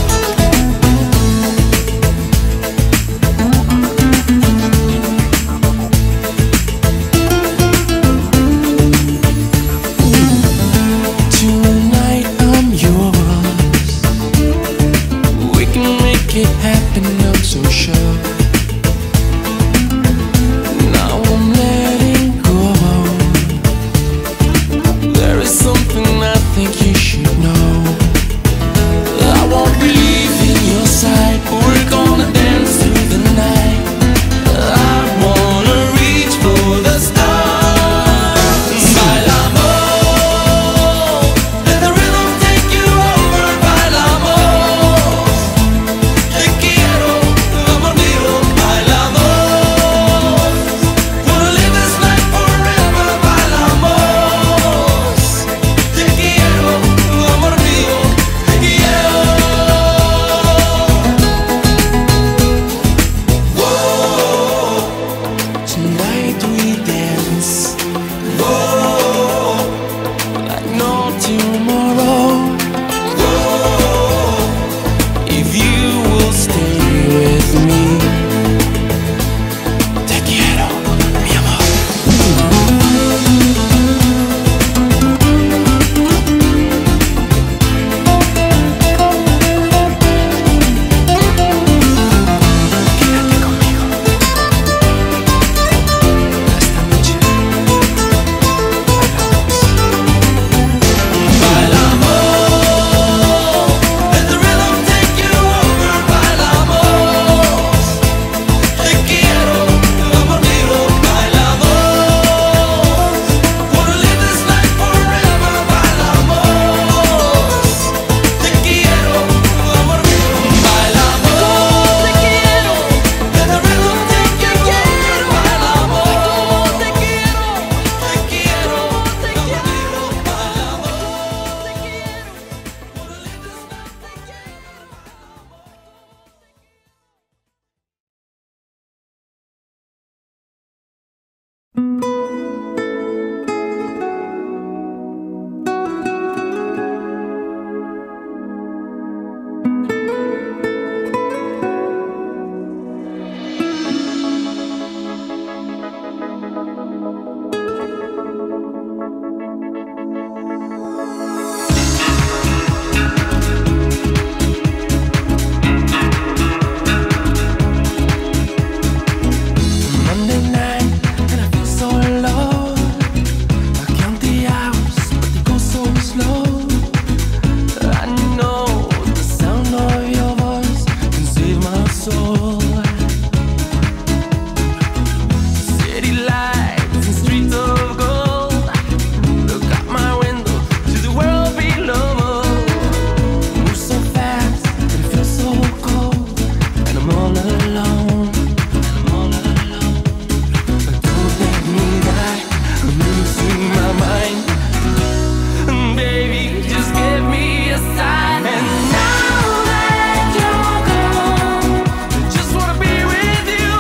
A: your side. And now that you're gone, I just wanna be with you.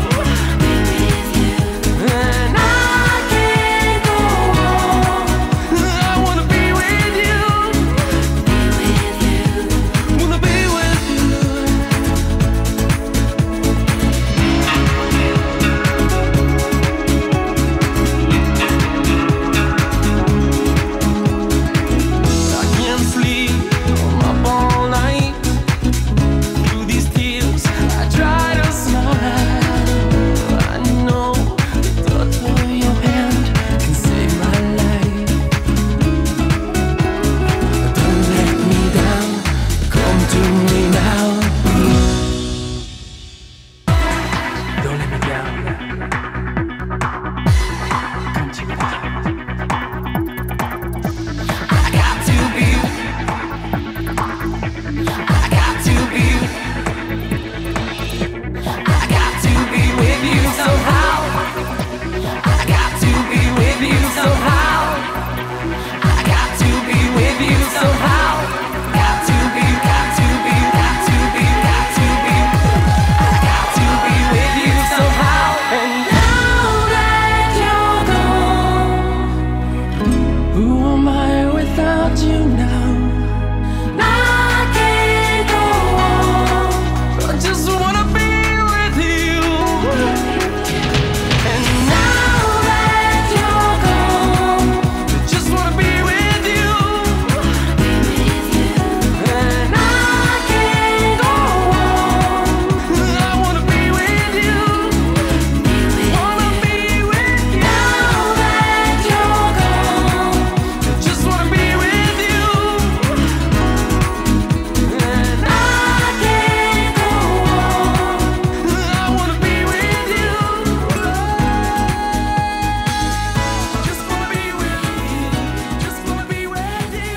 A: And I can't go on. I wanna be with you. Wanna be with you. I can't sleep, I'm up all night. Through these tears, I try to smile. I know the touch of your hand can save my life. Don't let me down, come to me now.
N: Don't let me down. Come to me now.
A: I got to be, I got to be, I got to be with you somehow. I got to be with you somehow. I got to be with you somehow. Got to be, got to be, got to be, got to be. I got to be with you somehow. And now that you're gone, who am I without you now? I can't go on. I just wanna be with you. And now that you're gone, I just wanna be with you. And I can't go on. I wanna be with you. Wanna be with you. Now that you're gone, I just wanna be with you. And I can't go on. I wanna be with you. Just wanna be with you. Just wanna be with you.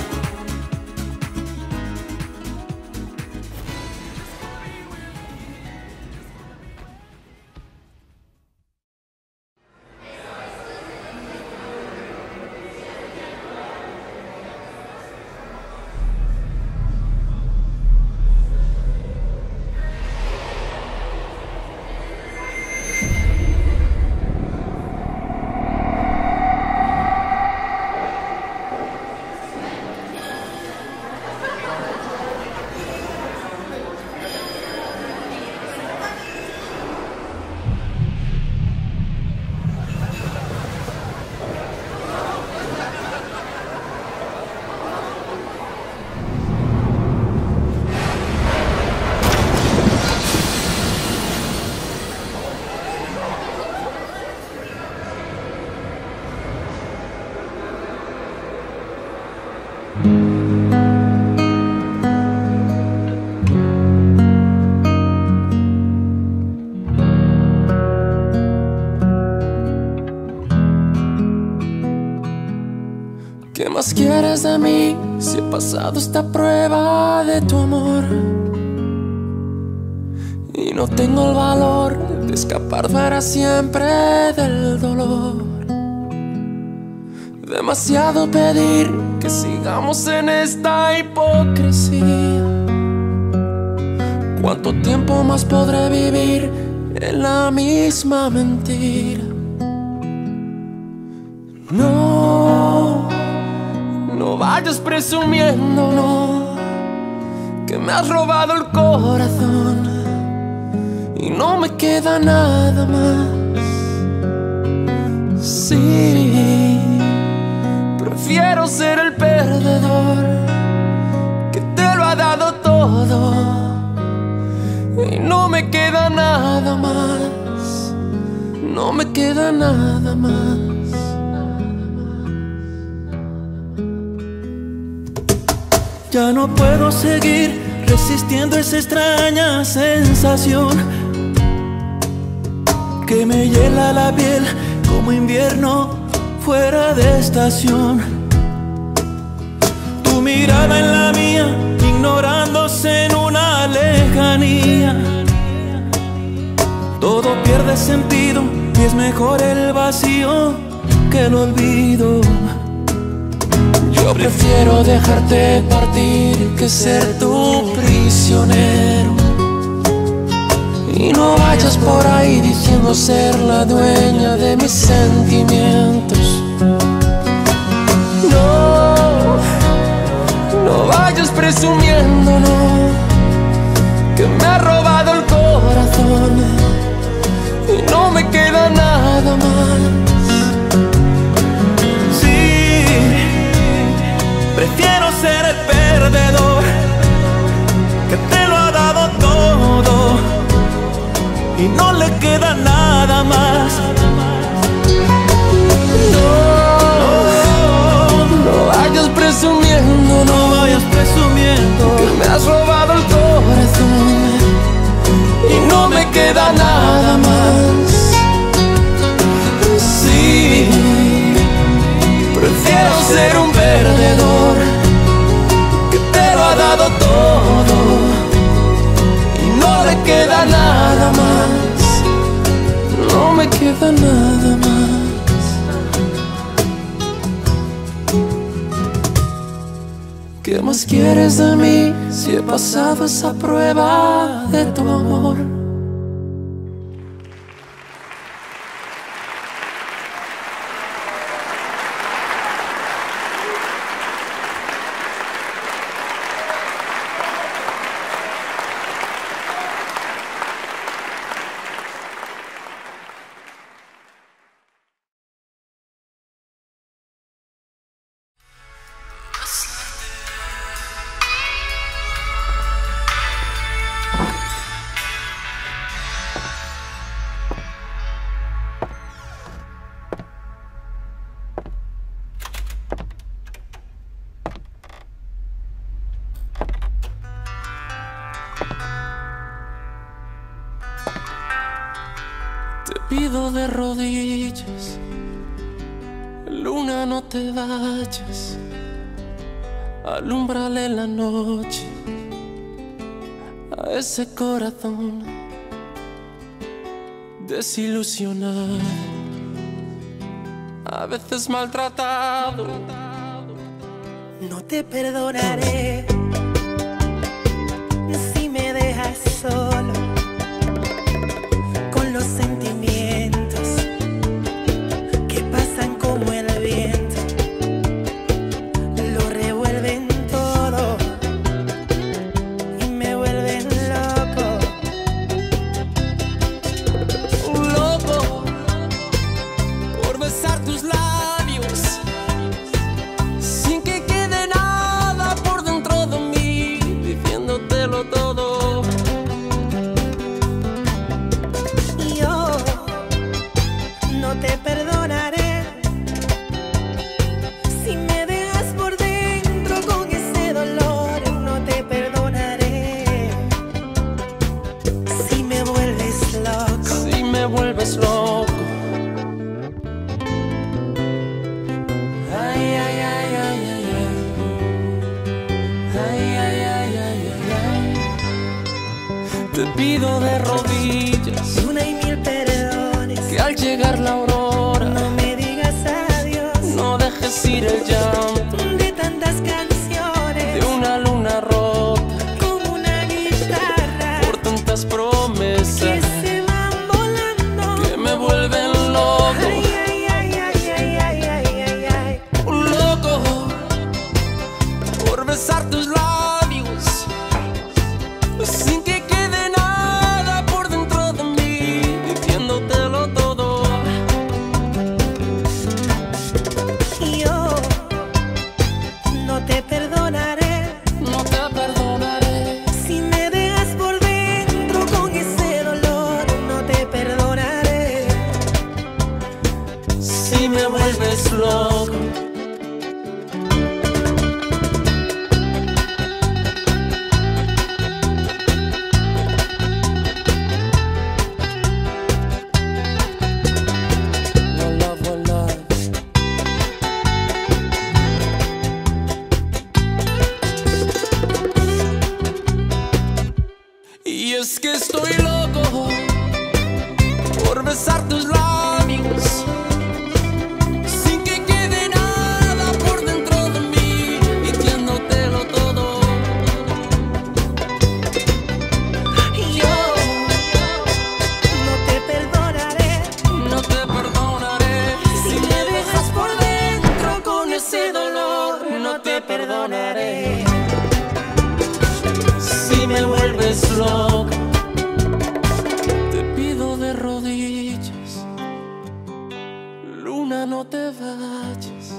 A: ¿Qué más quieres de mí si he pasado esta prueba de tu amor? Y no tengo el valor de escapar para siempre del dolor. Demasiado pedir que sigamos en esta hipocresía. ¿Cuánto tiempo más podré vivir en la misma mentira? No, no vayas presumiendo, no, que me has robado el corazón y no me queda nada más. Sí, prefiero ser el perdedor que te lo ha dado todo y no me queda nada más, no me queda nada más.
O: Ya no puedo seguir resistiendo esa extraña sensación que me hiela la piel como invierno fuera de estación. Tu mirada en la mía, ignorándose en una lejanía. Todo pierde sentido y es mejor el vacío que el olvido. Yo Yo prefiero dejarte partir que ser tu prisionero. Y no vayas por ahí diciendo ser la dueña de mis sentimientos. No, no vayas presumiendo, no, que me ha robado el corazón y no me queda nada más.
P: Sí, prefiero ser el perdedor que te lo ha dado todo y no le queda nada más.
O: No, no vayas presumiendo, no vayas presumiendo que me has robado el corazón y no me queda nada más. Sí, prefiero ser un perdedor que te lo ha dado todo y no le queda nada más. No me queda nada más. ¿Qué más quieres de mí si he pasado esa prueba de tu amor? Te pido de rodillas, luna, no te vayas, alúmbrale la noche a ese corazón desilusionado, a veces maltratado.
Q: No te perdonaré si me dejas solo con los sentimientos que pasan como el viento, lo revuelven todo y me vuelven loco.
O: Loco por besar tus labios sin que quede nada por dentro de mí, diciéndotelo todo.
Q: Y yo no te perdonaré si me dejas por dentro con ese dolor. No te perdonaré si me vuelves loco.
O: Si me vuelves loco. Ay, ay, ay, ay, ay, ay. Ay, ay, ay, ay, ay, ay. Te pido de rodillas
Q: Una y mil perdones,
O: que al llegar la aurora
Q: no me digas adiós.
O: no dejes ir el llanto
Q: De tantas canciones,
O: de una luna rota
Q: como una guitarra,
O: por tantas promesas
Q: que se van volando,
O: que me vuelven loco.
Q: Ay, ay, ay, ay, ay, ay, ay, ay, ay.
O: Loco por besar tus labios sin que quede nada por dentro de mí, diciéndotelo todo.
Q: Y yo no te perdonaré
O: No te perdonaré
Q: si me dejas por dentro con ese dolor. No te perdonaré
O: si me vuelves loco. One love, one love. Y es que estoy loco por besar tus labios sin que quede nada por dentro de mí, y me vuelves loca. Te pido de rodillas, luna, no te vayas.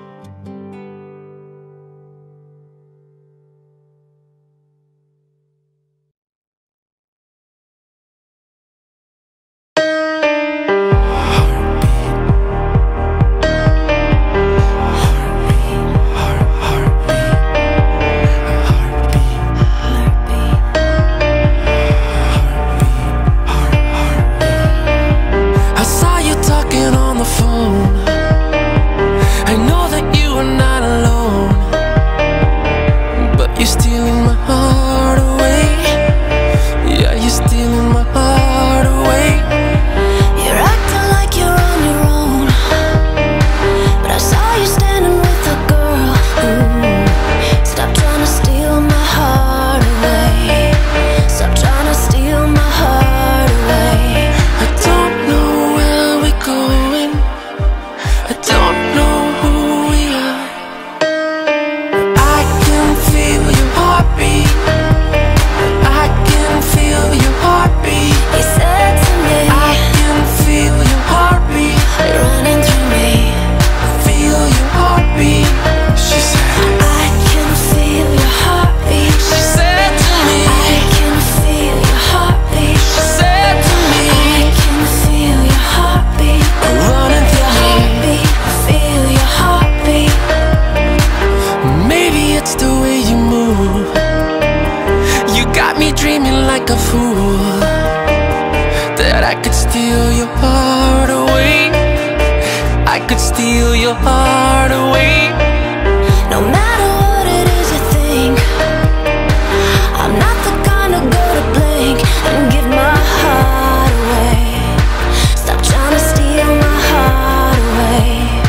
O: Steal your heart away. No matter what it is you think, I'm not the kind of girl to blink and give my heart away. Stop trying to steal my heart away.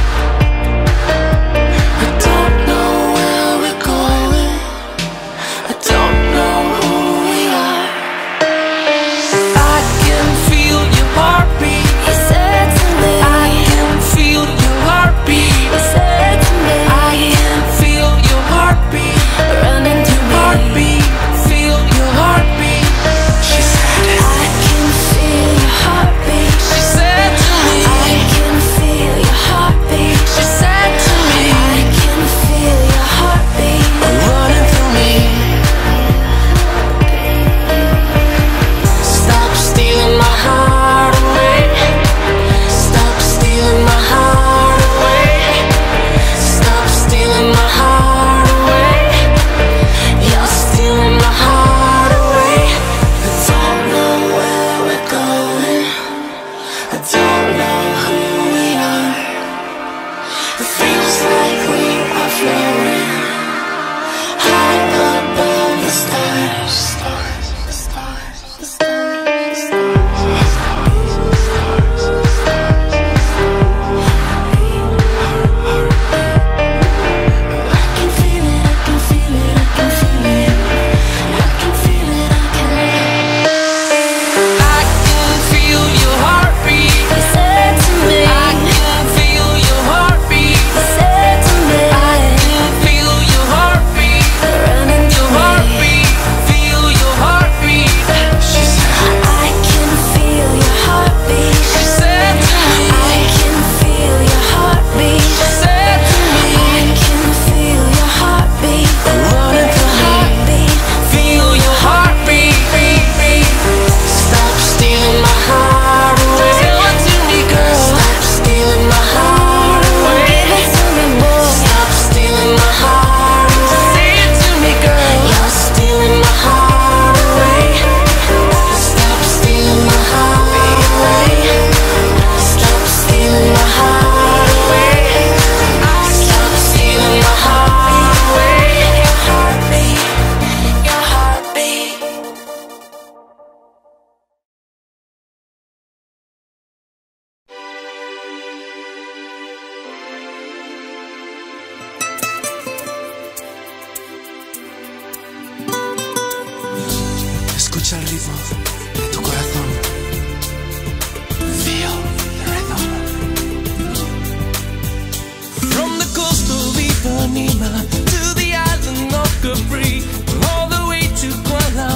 O: I don't know where we're going, I don't know who we are. I can feel your heartbeat, he said to me. I can feel your heartbeat, he said to me. I can feel your heartbeat running through me. Heartbeat, feel your heartbeat, she said. I can feel your heartbeat, she said to me. I can feel your heartbeat, she said to me. I can feel your heartbeat running through me. Stop stealing my heart away. Stop stealing my heart away. Stop stealing my heart away. You're stealing my heart away. I don't know where we're going, I don't know who we are. It feels like we are floating high above the stars. The stars, the stars, the I can feel it, I can feel it, I can feel it. I can feel it, I can. I can feel your heartbeat, he said to me. I can feel your heartbeat, he said to me. I can feel your heartbeat running through your heartbeat, feel your heartbeat, she said. I can feel your heartbeat, she said to me. I can feel your heartbeat, she said to me. I can feel your heartbeat running through me. Feel your heartbeat. Stop stealing my heart away. Say what to me, girl. Stop stealing my heart away. Give it to me, boy. Stop stealing my heart away. Say it to me, girl. You're stealing my heart away. Stop stealing my heart away. Stop stealing my heart away. Stop stealing my heart away. Your heartbeat, your heartbeat. Escucha el ritmo de tu corazón. Feel the rhythm. From the coast of Ipanema to the island of Capri, all the way to Kuala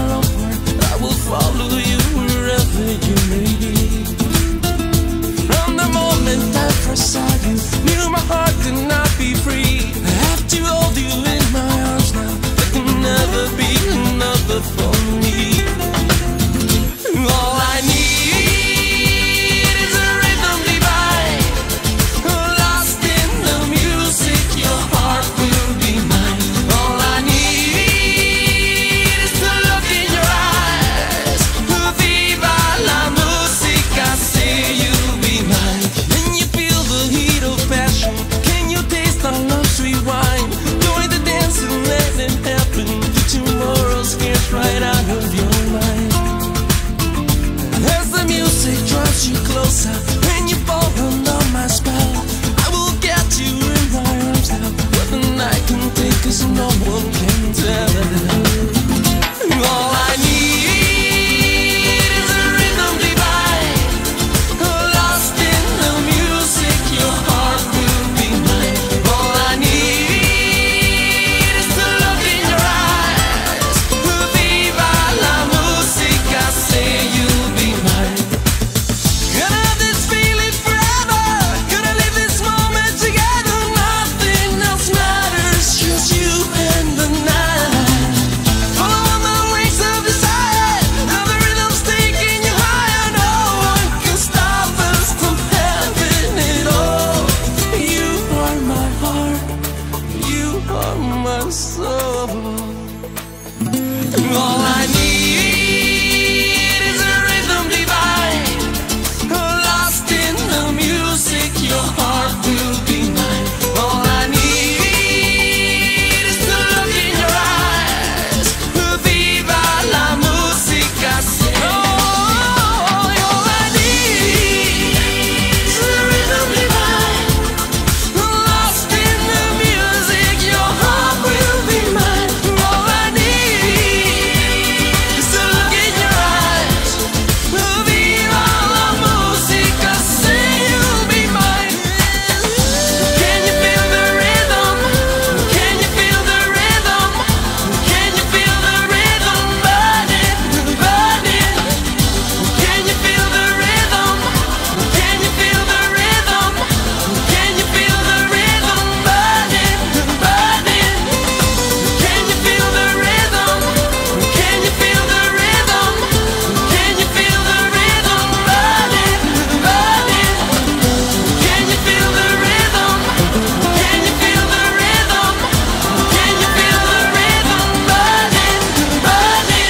A: All I need is a rhythm divine, lost in the music, your heart will be mine. All I need is to look in your eyes, viva la música, say. Oh, all I need is a rhythm divine, lost in the music, your heart will be mine. All I need is to look in your eyes, viva la música, say you'll be mine. Can you feel the rhythm? Can you feel the rhythm? Can you feel the rhythm burning, burning? Can you feel the rhythm? Can you feel the rhythm? Can you feel the rhythm burning, burning? Can you feel the rhythm? Can you feel the rhythm? Can you feel the rhythm burning, burning? Can you feel the rhythm? Can you feel the rhythm? Can you feel the rhythm burning, burning?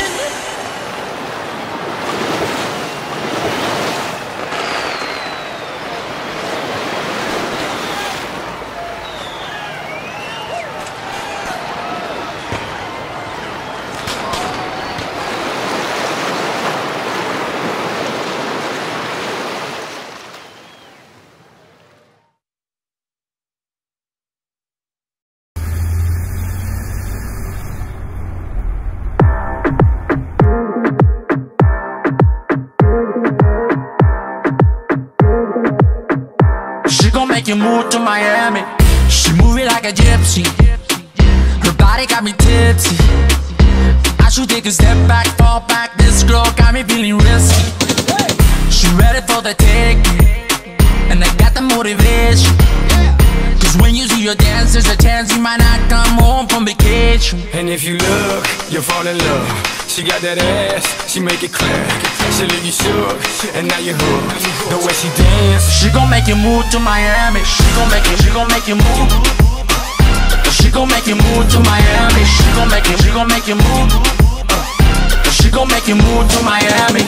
O: She gon' make you move to Miami. She move it like a gypsy. Her body got me tipsy. I should take a step back, fall back. This girl got me feeling risky. She ready for the taking, and I got the motivation. Cause when you see your dance, there's a chance you might not come home from vacation.
H: And if you look, you'll fall in love. She got that ass, she make it clap. She leave you shook, and now you hooked. The way she dance,
O: She gon' make you move to Miami. She gon' make you, she gon' make you move. She gon' make you move to Miami. She gon' make you, she gon' make you move. She gon' make you move to Miami.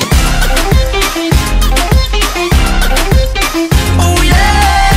O: Oh yeah.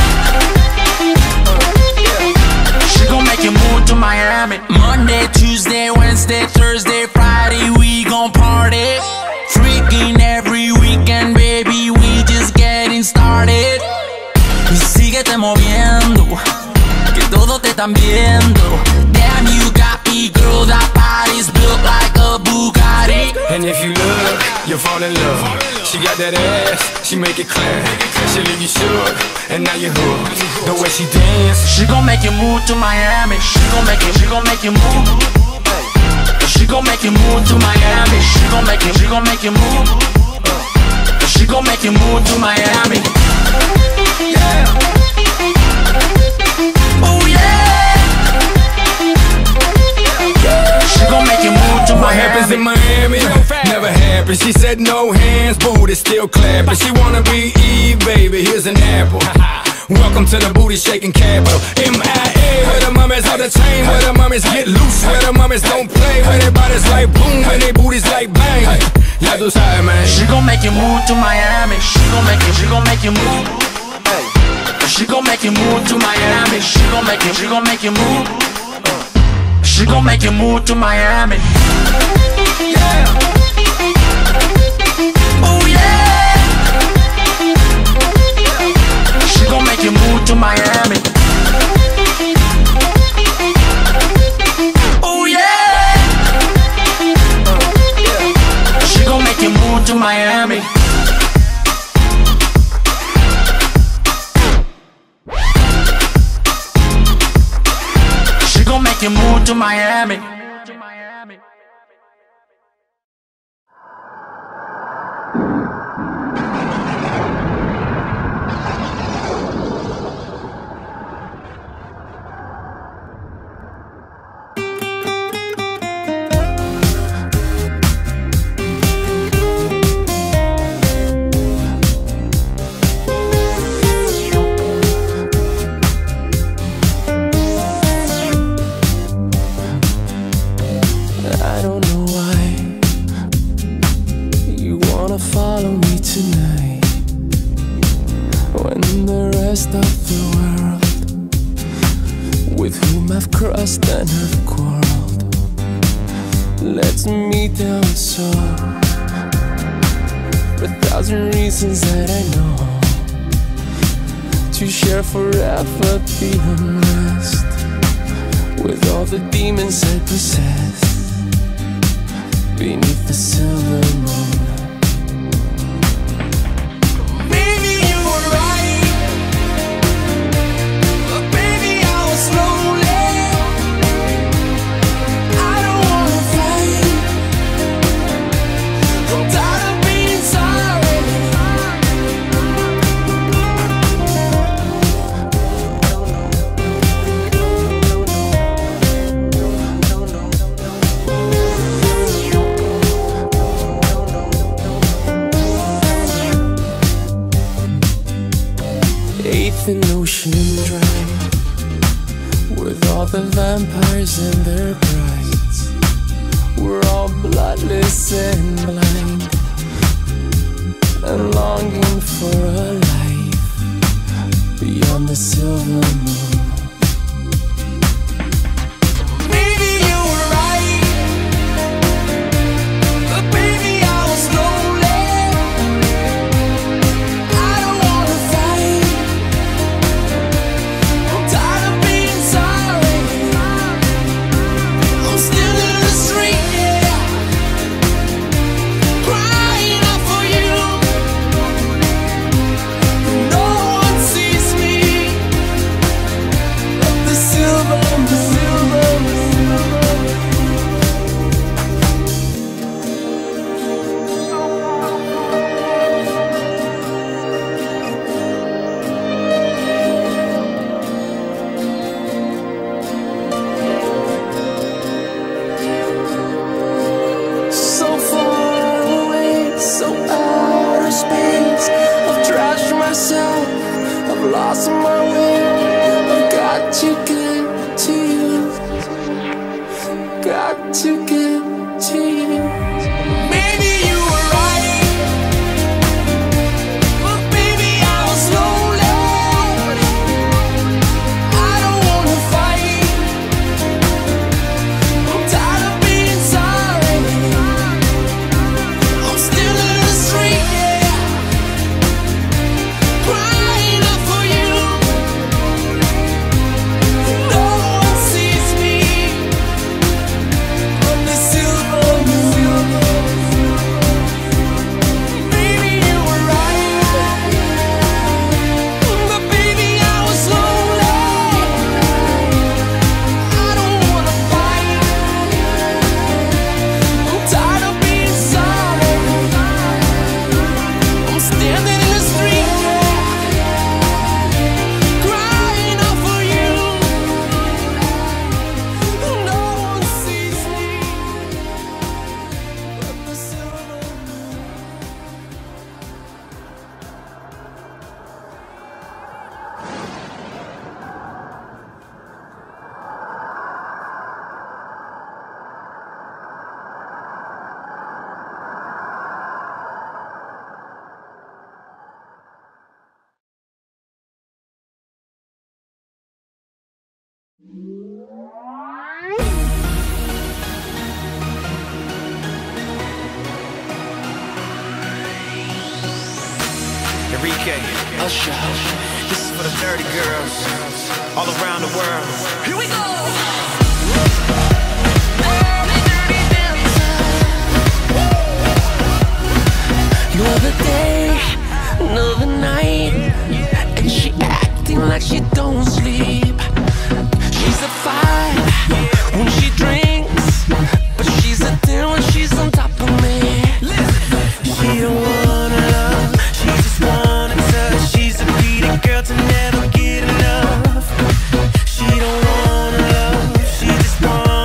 O: She gon' make you move to Miami. Monday, Tuesday, Wednesday, Thursday, Friday, we gon' party. Freaking every weekend, baby, we just getting started. Y síguete moviendo, que todos te están viendo. Damn, you got me, girl, that body's built like a Bugatti.
H: and if you look, you'll fall in love. She got that ass, she make it clap. She leave you shook, and now you hooked. The way she dance,
O: She gon' make you move to Miami. She gon' make you, she gon' make you move. She gon' make you move to Miami. She gon' make you, she gon' make you move. She gon' make you move to Miami. Yeah. Oh yeah. She gon' make you move to
H: what happens in
O: Miami.
H: Miami never happens. She said no hands, booty still clapping. She wanna be Eve, baby, here's an apple. Welcome to the booty shaking capital. M I A, where the mummies on the chain, where the mummies get loose, where the mummies don't play, where their bodies like boom, and their booties like bang. Ya tú sabes, man.
O: She gon' make you move to Miami. She gon' make you, she gon' make you move. She gon' make you move to Miami. She gon' make you, she gon' make you move. She gon' make you move to Miami. Yeah. Oh yeah. She gon' make you move to Miami. Oh yeah. She gon' make you move to Miami. She gon' make you move to Miami. I don't know why wanna follow me tonight, when the rest of the world, with whom I've crossed and have quarreled, lets me down so. For a thousand reasons that I know, to share forever the unrest with all the demons I possess beneath the silver moon.
A: Baby, you were right, but baby, I was lonely. I don't wanna fight, I'm tired of being sorry.
O: Eighth and Ocean Drive, with all the vampires and their brides, we're all bloodless and blind, and longing for a life beyond the silver moon.
A: Baby, you were right, but baby, I was lonely. I don't wanna fight, I'm tired of being sorry. I'm still in the street, yeah, crying out for you. No one sees me but the silver moon.
O: So far away, so out of space, I've trashed myself, I've lost my way. I've got to get to you, got to get to you.
A: Baby, you were right, but baby, I was lonely. I don't wanna fight, I'm tired of being sorry. I'm still in the street, yeah, crying out for you. No one sees me but the silver moon. Baby, you were right, but baby, I was lonely. I don't wanna fight, I'm tired of being sorry. I'm standing in the street, yeah, crying out for you. No one sees me but the silver moon.
F: Enrique, Usher, this is for the dirty girls all around the world. Here we go!
O: Another day, another night, and she acting like she don't sleep. She's a five when she drinks, but she's a ten when she's on top of me. She don't wanna love, she just wanna touch. She's a greedy girl to never get enough. She don't wanna love, she just wanna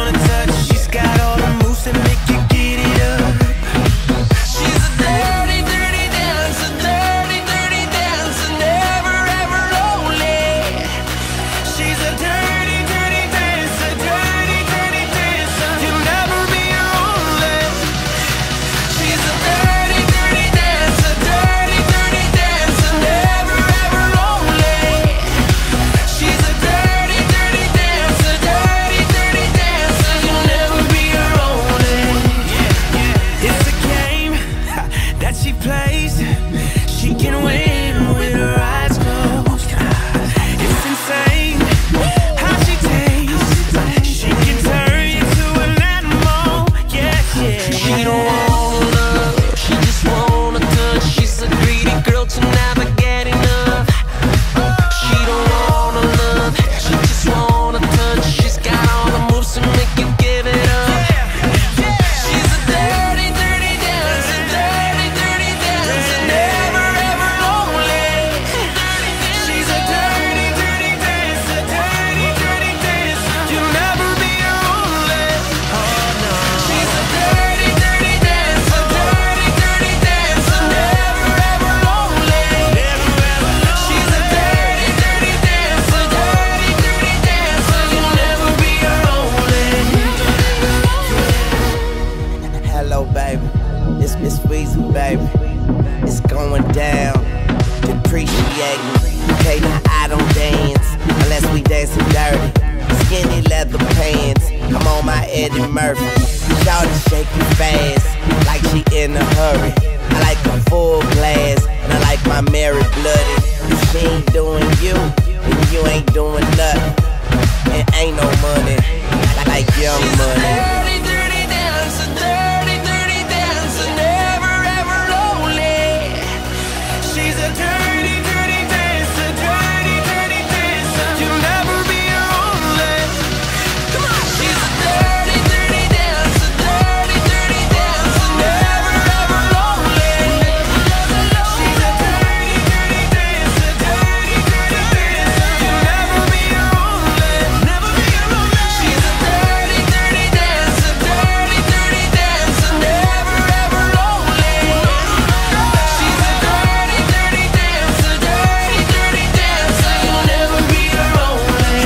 R: squeeze me, baby. It's going down. Depreciate me. Okay, now I don't dance unless we dancing dirty. Skinny leather pants, I'm on my Eddie Murphy. Shawty shaking fast, like she in a hurry. I like a full glass, and I like my Mary bloody. If she ain't doing you, and you ain't doing nothing. And ain't no money, like young money.
A: Dirty, dirty dancer, dirty, dirty dancer, never ever lonely. She's a dirty, dirty dancer, dirty, dirty dancer. You'll never be lonely. Come on, she's a dirty, dirty dancer, dirty, dirty dancer, never ever lonely. She's a dirty, dirty dancer, dirty, dirty dancer. You'll never be lonely, never be lonely. She's a dirty, dirty dancer, dirty, dirty dancer, never ever lonely. She's a dirty, dirty dancer, dirty, dirty dancer. You'll never be lonely.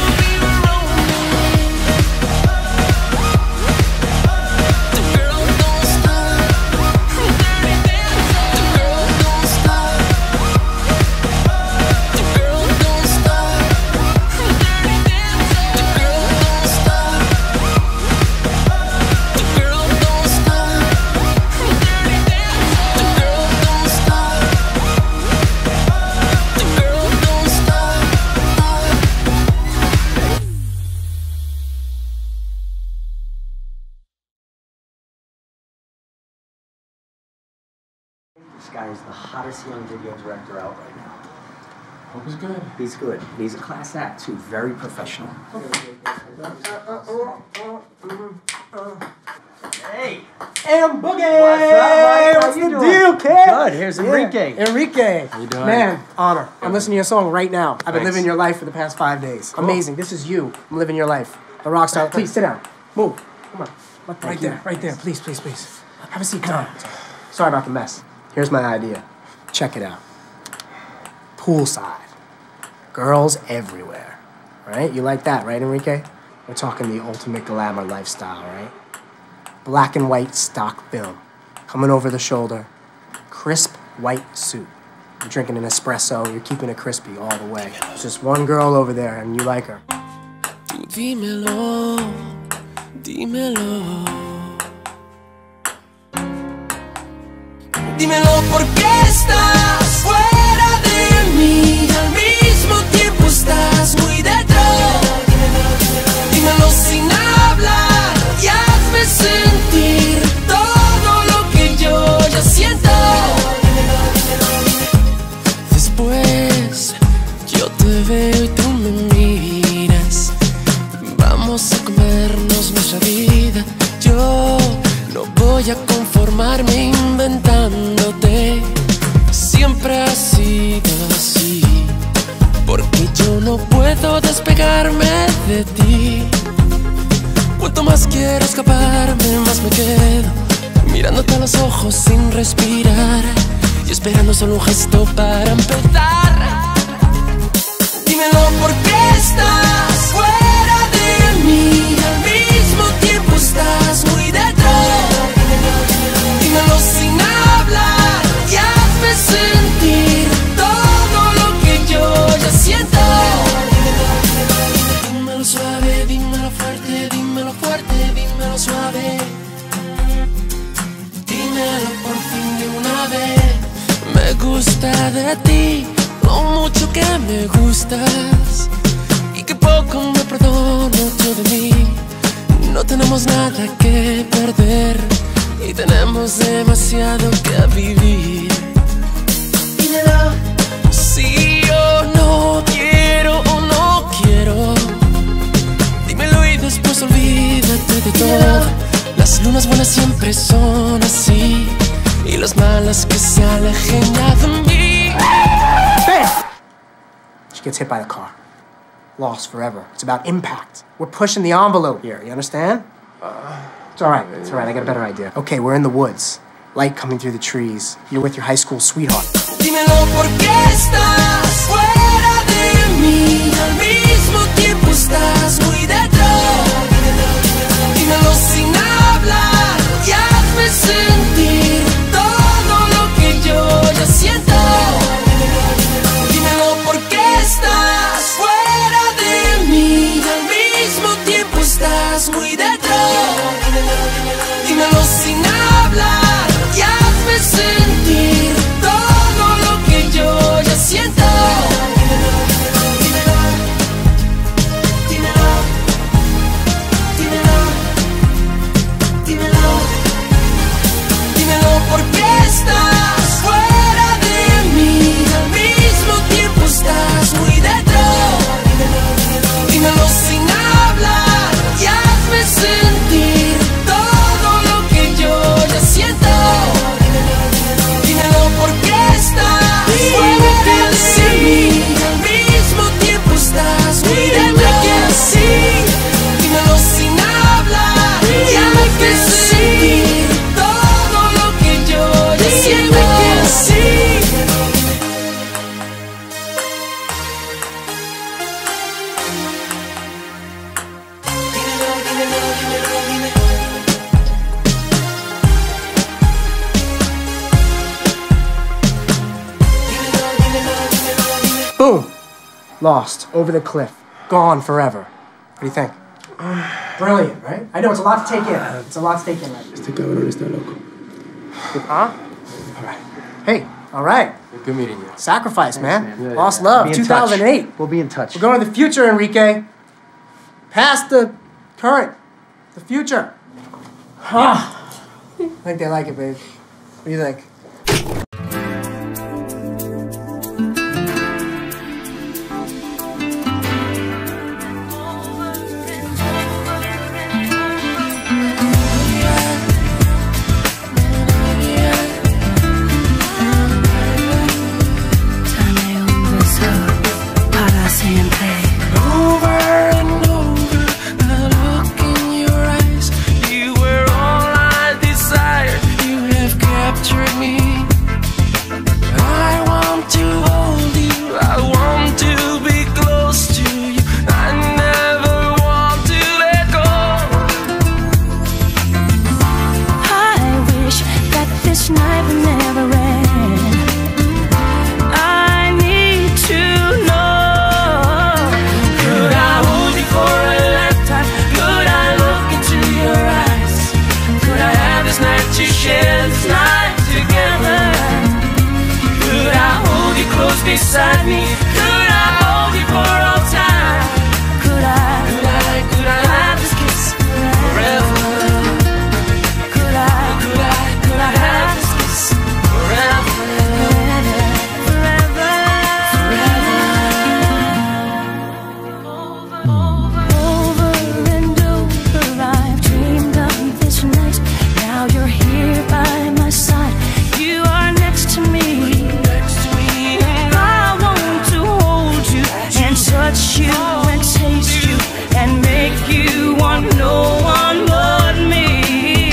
A: The girl don't stop. Dirty dancer. The girl don't stop. The girl don't stop. Dirty dancer. The girl don't stop. The girl don't stop. Dirty dancer. The girl don't stop. The girl don't stop.
M: This guy is the hottest young video director out right now.
N: Hope he's good.
M: He's good. He's a class act, too. Very professional. Hey!
N: And Boogie!
M: What's up, Mike?
N: What's
M: How you
N: the
M: doing?
N: deal, kid?
M: Good. Here's Enrique.
N: Yeah. Enrique.
M: How you doing?
N: Man, honor. I'm listening to your song right now. I've been
M: Thanks.
N: living your life for the past five days.
M: Cool.
N: Amazing. This is you. I'm living your life. The rock star. Please sit down. Move. Come on. Right
M: Thank
N: there.
M: you.
N: Right there. Please, please, please. Have a seat. Come on. Sorry about the mess. Here's my idea. Check it out. Poolside. Girls everywhere. Right? You like that, right, Enrique? We're talking the ultimate glamour lifestyle, right? Black and white stock film. Coming over the shoulder. Crisp white suit. You're drinking an espresso. You're keeping it crispy all the way. There's just one girl over there, and you like her.
O: Tú dímelo, dímelo. Dímelo por qué estás fuera de mí. Al mismo tiempo estás muy dentro. Dímelo sin hablar y hazme sentir todo lo que yo ya siento. Después yo te veo y tú me miras. Vamos a comernos nuestra vida. Yo no voy a conformarme inventándote. Siempre ha sido así. Porque yo no puedo despegarme de ti. Cuanto más quiero escaparme, más me quedo mirándote a los ojos sin respirar y esperando solo un gesto para empezar. Dímelo por qué estás fuera de mí. Al mismo tiempo estás muy dentro. Dímelo sin hablar y hazme sentir todo lo que yo ya siento. Dímelo suave, dímelo fuerte, dímelo fuerte, dímelo suave. Dímelo por fin de una vez. Me gusta de ti lo mucho que me gustas y que poco me perdono yo de mí. No tenemos nada que perder y tenemos demasiado que vivir. Dímelo. Si yo no quiero o no quiero, dímelo y después olvídate de todo. Las lunas buenas siempre son así y las malas que se alejen ya de mí.
N: Bam! She gets hit by the car. Lost forever. It's about impact. We're pushing the envelope here, you understand? It's all right, it's all right, I got a better idea. Okay, we're in the woods. Light coming through the trees. You're with your high school sweetheart.
O: Dímelo por qué estás fuera de mí. Al mismo tiempo estás muy dentro. Dímelo sin hablar y hazme sentir todo
N: Boom. Lost. Over the cliff. Gone forever. What do you think? Brilliant, right? I know it's a lot to take in. It's a lot to take in. Right?
J: Este cabrón está loco.
N: Huh? All right. Hey, all right.
J: Good meeting you.
N: Sacrifice, man.
J: Yeah, yeah,
N: Lost
J: yeah.
N: love,
J: Be in
N: two thousand eight.
J: touch. We'll be in touch.
N: We're going to the future, Enrique. Past the current. The future. Huh. I think they like it, babe. What do you think?
O: Beside me, could I hold you for all time? Could I, could I, could I have this kiss forever? Could I, could I, could I have this kiss forever? Forever, forever, forever. Over, over and over, I've dreamed of this night. Now you're here by my side. You are next to me. Touch you and taste you and make you want no one but me.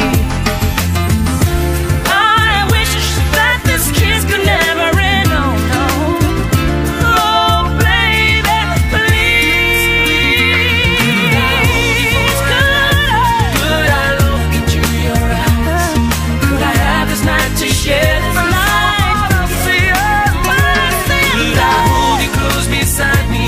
O: I wish that this kiss could never end. Oh no, oh baby, please. Could I, could I look into your eyes? Could I have this night to share this night? Could I hold you close beside me?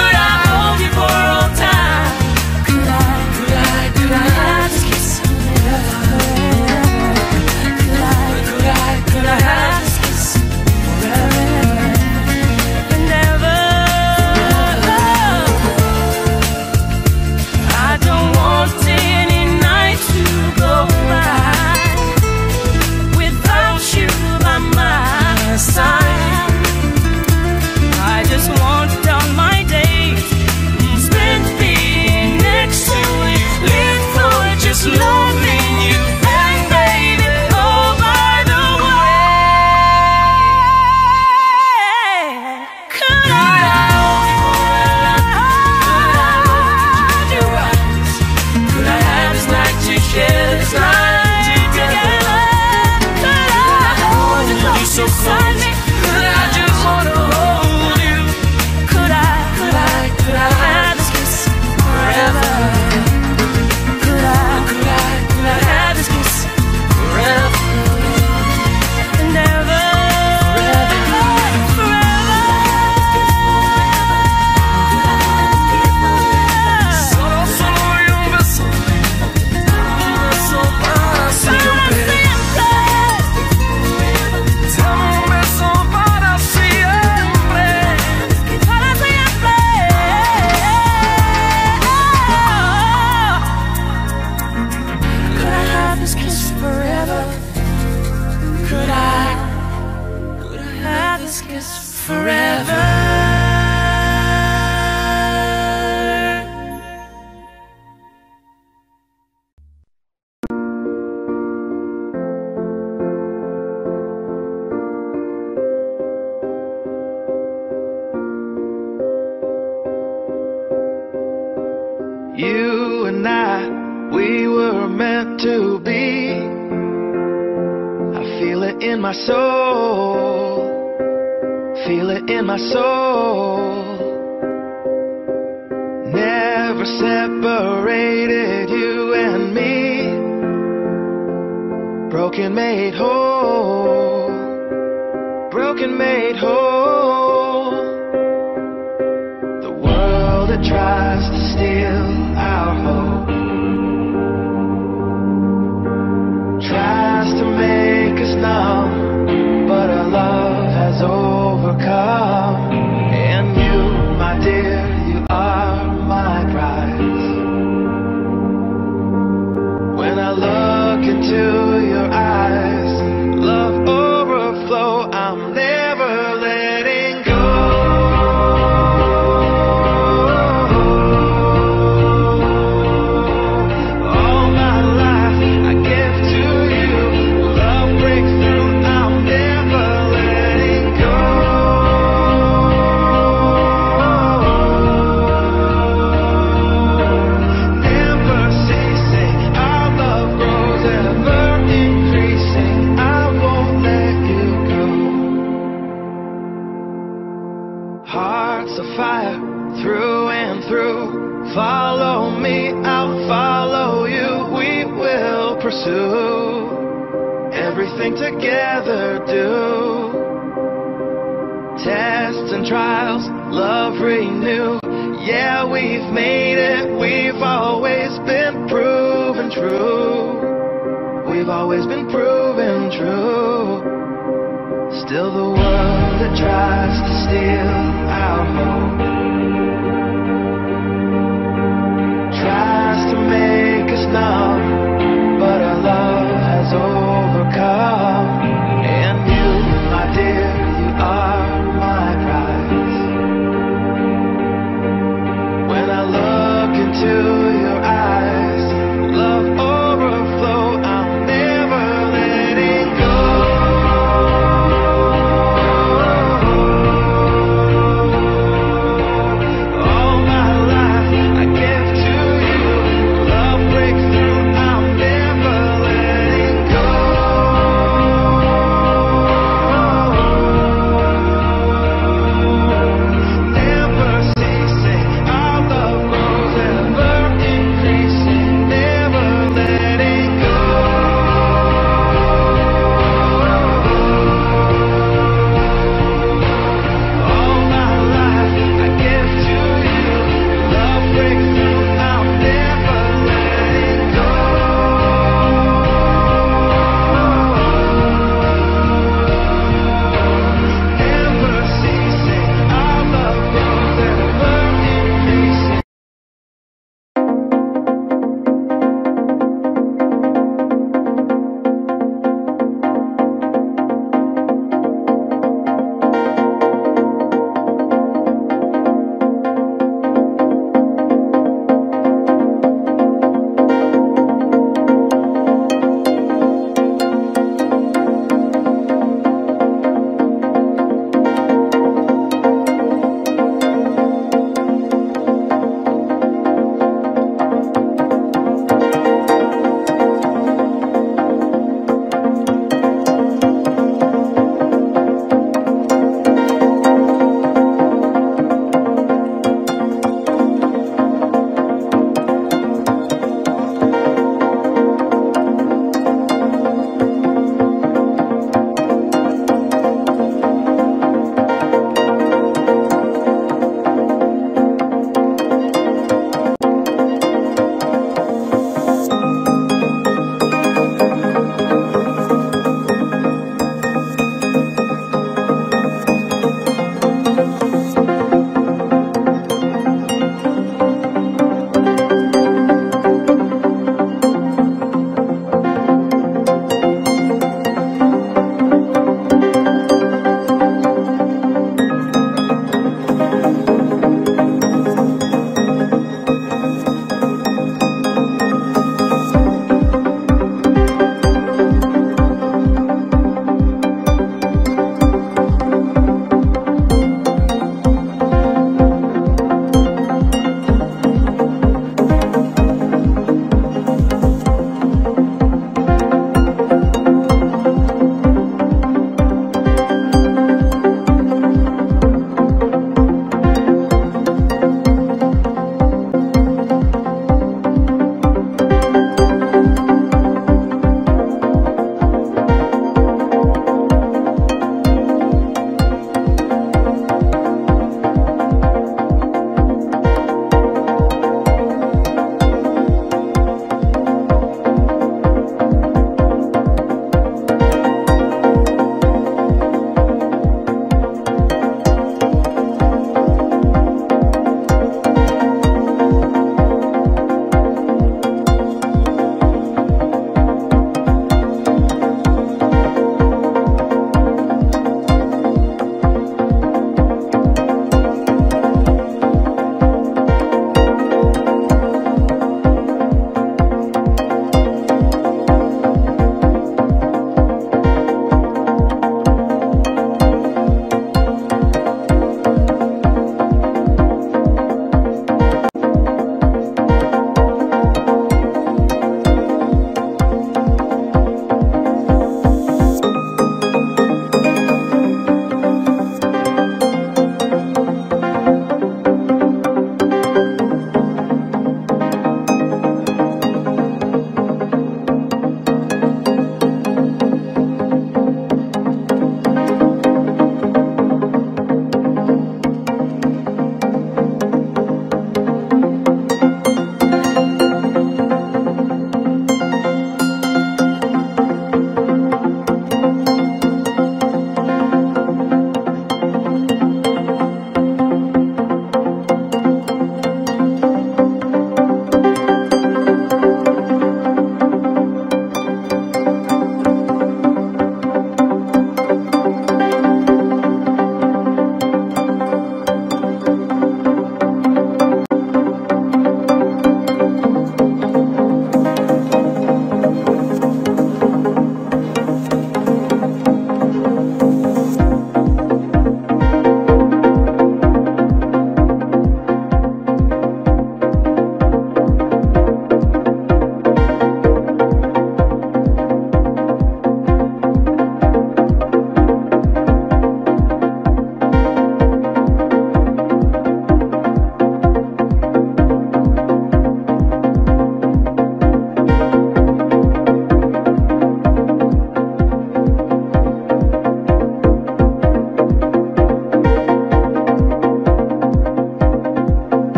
S: You and I, we were meant to be. I feel it in my soul, feel it in my soul. Never separated, you and me. Broken made whole, broken made whole. tries to steal our hope, tries to make us numb, but our love has overcome. And you, my dear, you are my prize. When I look into your eyes, love overflow, I'm never letting go. All my life I give to you, love breaks through, I'm never letting go. Never ceasing, our love grows ever increasing, I won't let you go. Hearts of fire, through and through, follow me, I'll follow you, we will pursue everything together, do tests and trials, love renew. Yeah, we've made it, we've always been proven true, we've always been proven true. Still the world that tries to steal our hope, tries to make us numb, but our love has overcome. And you, my dear, you are my prize. When I look into your eyes, love overflow, I'm never letting go.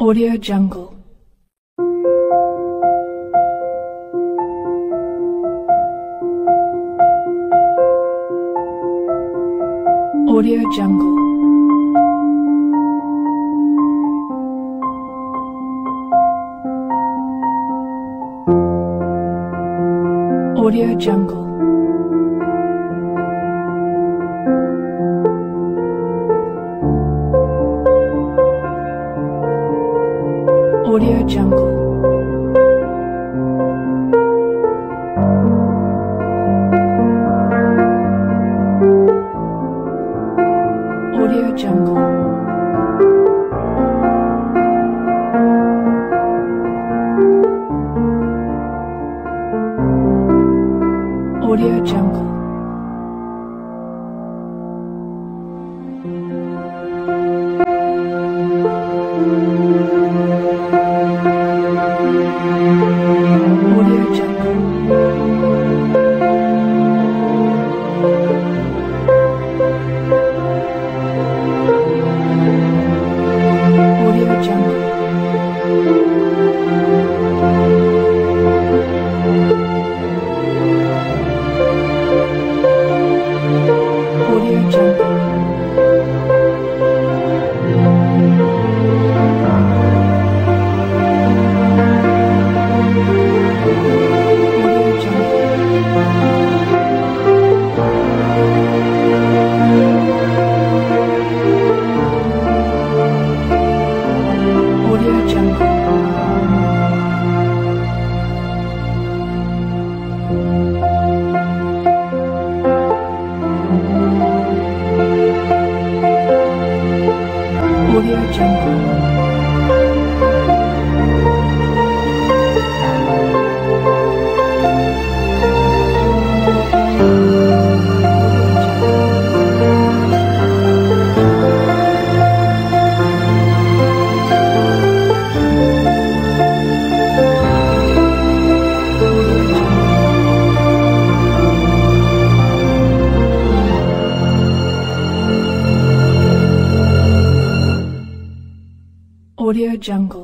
E: Audio Jungle. Audio Jungle. Audio Jungle. Audio Jungle. Audio Jungle. Audio Jungle. Audio Jungle.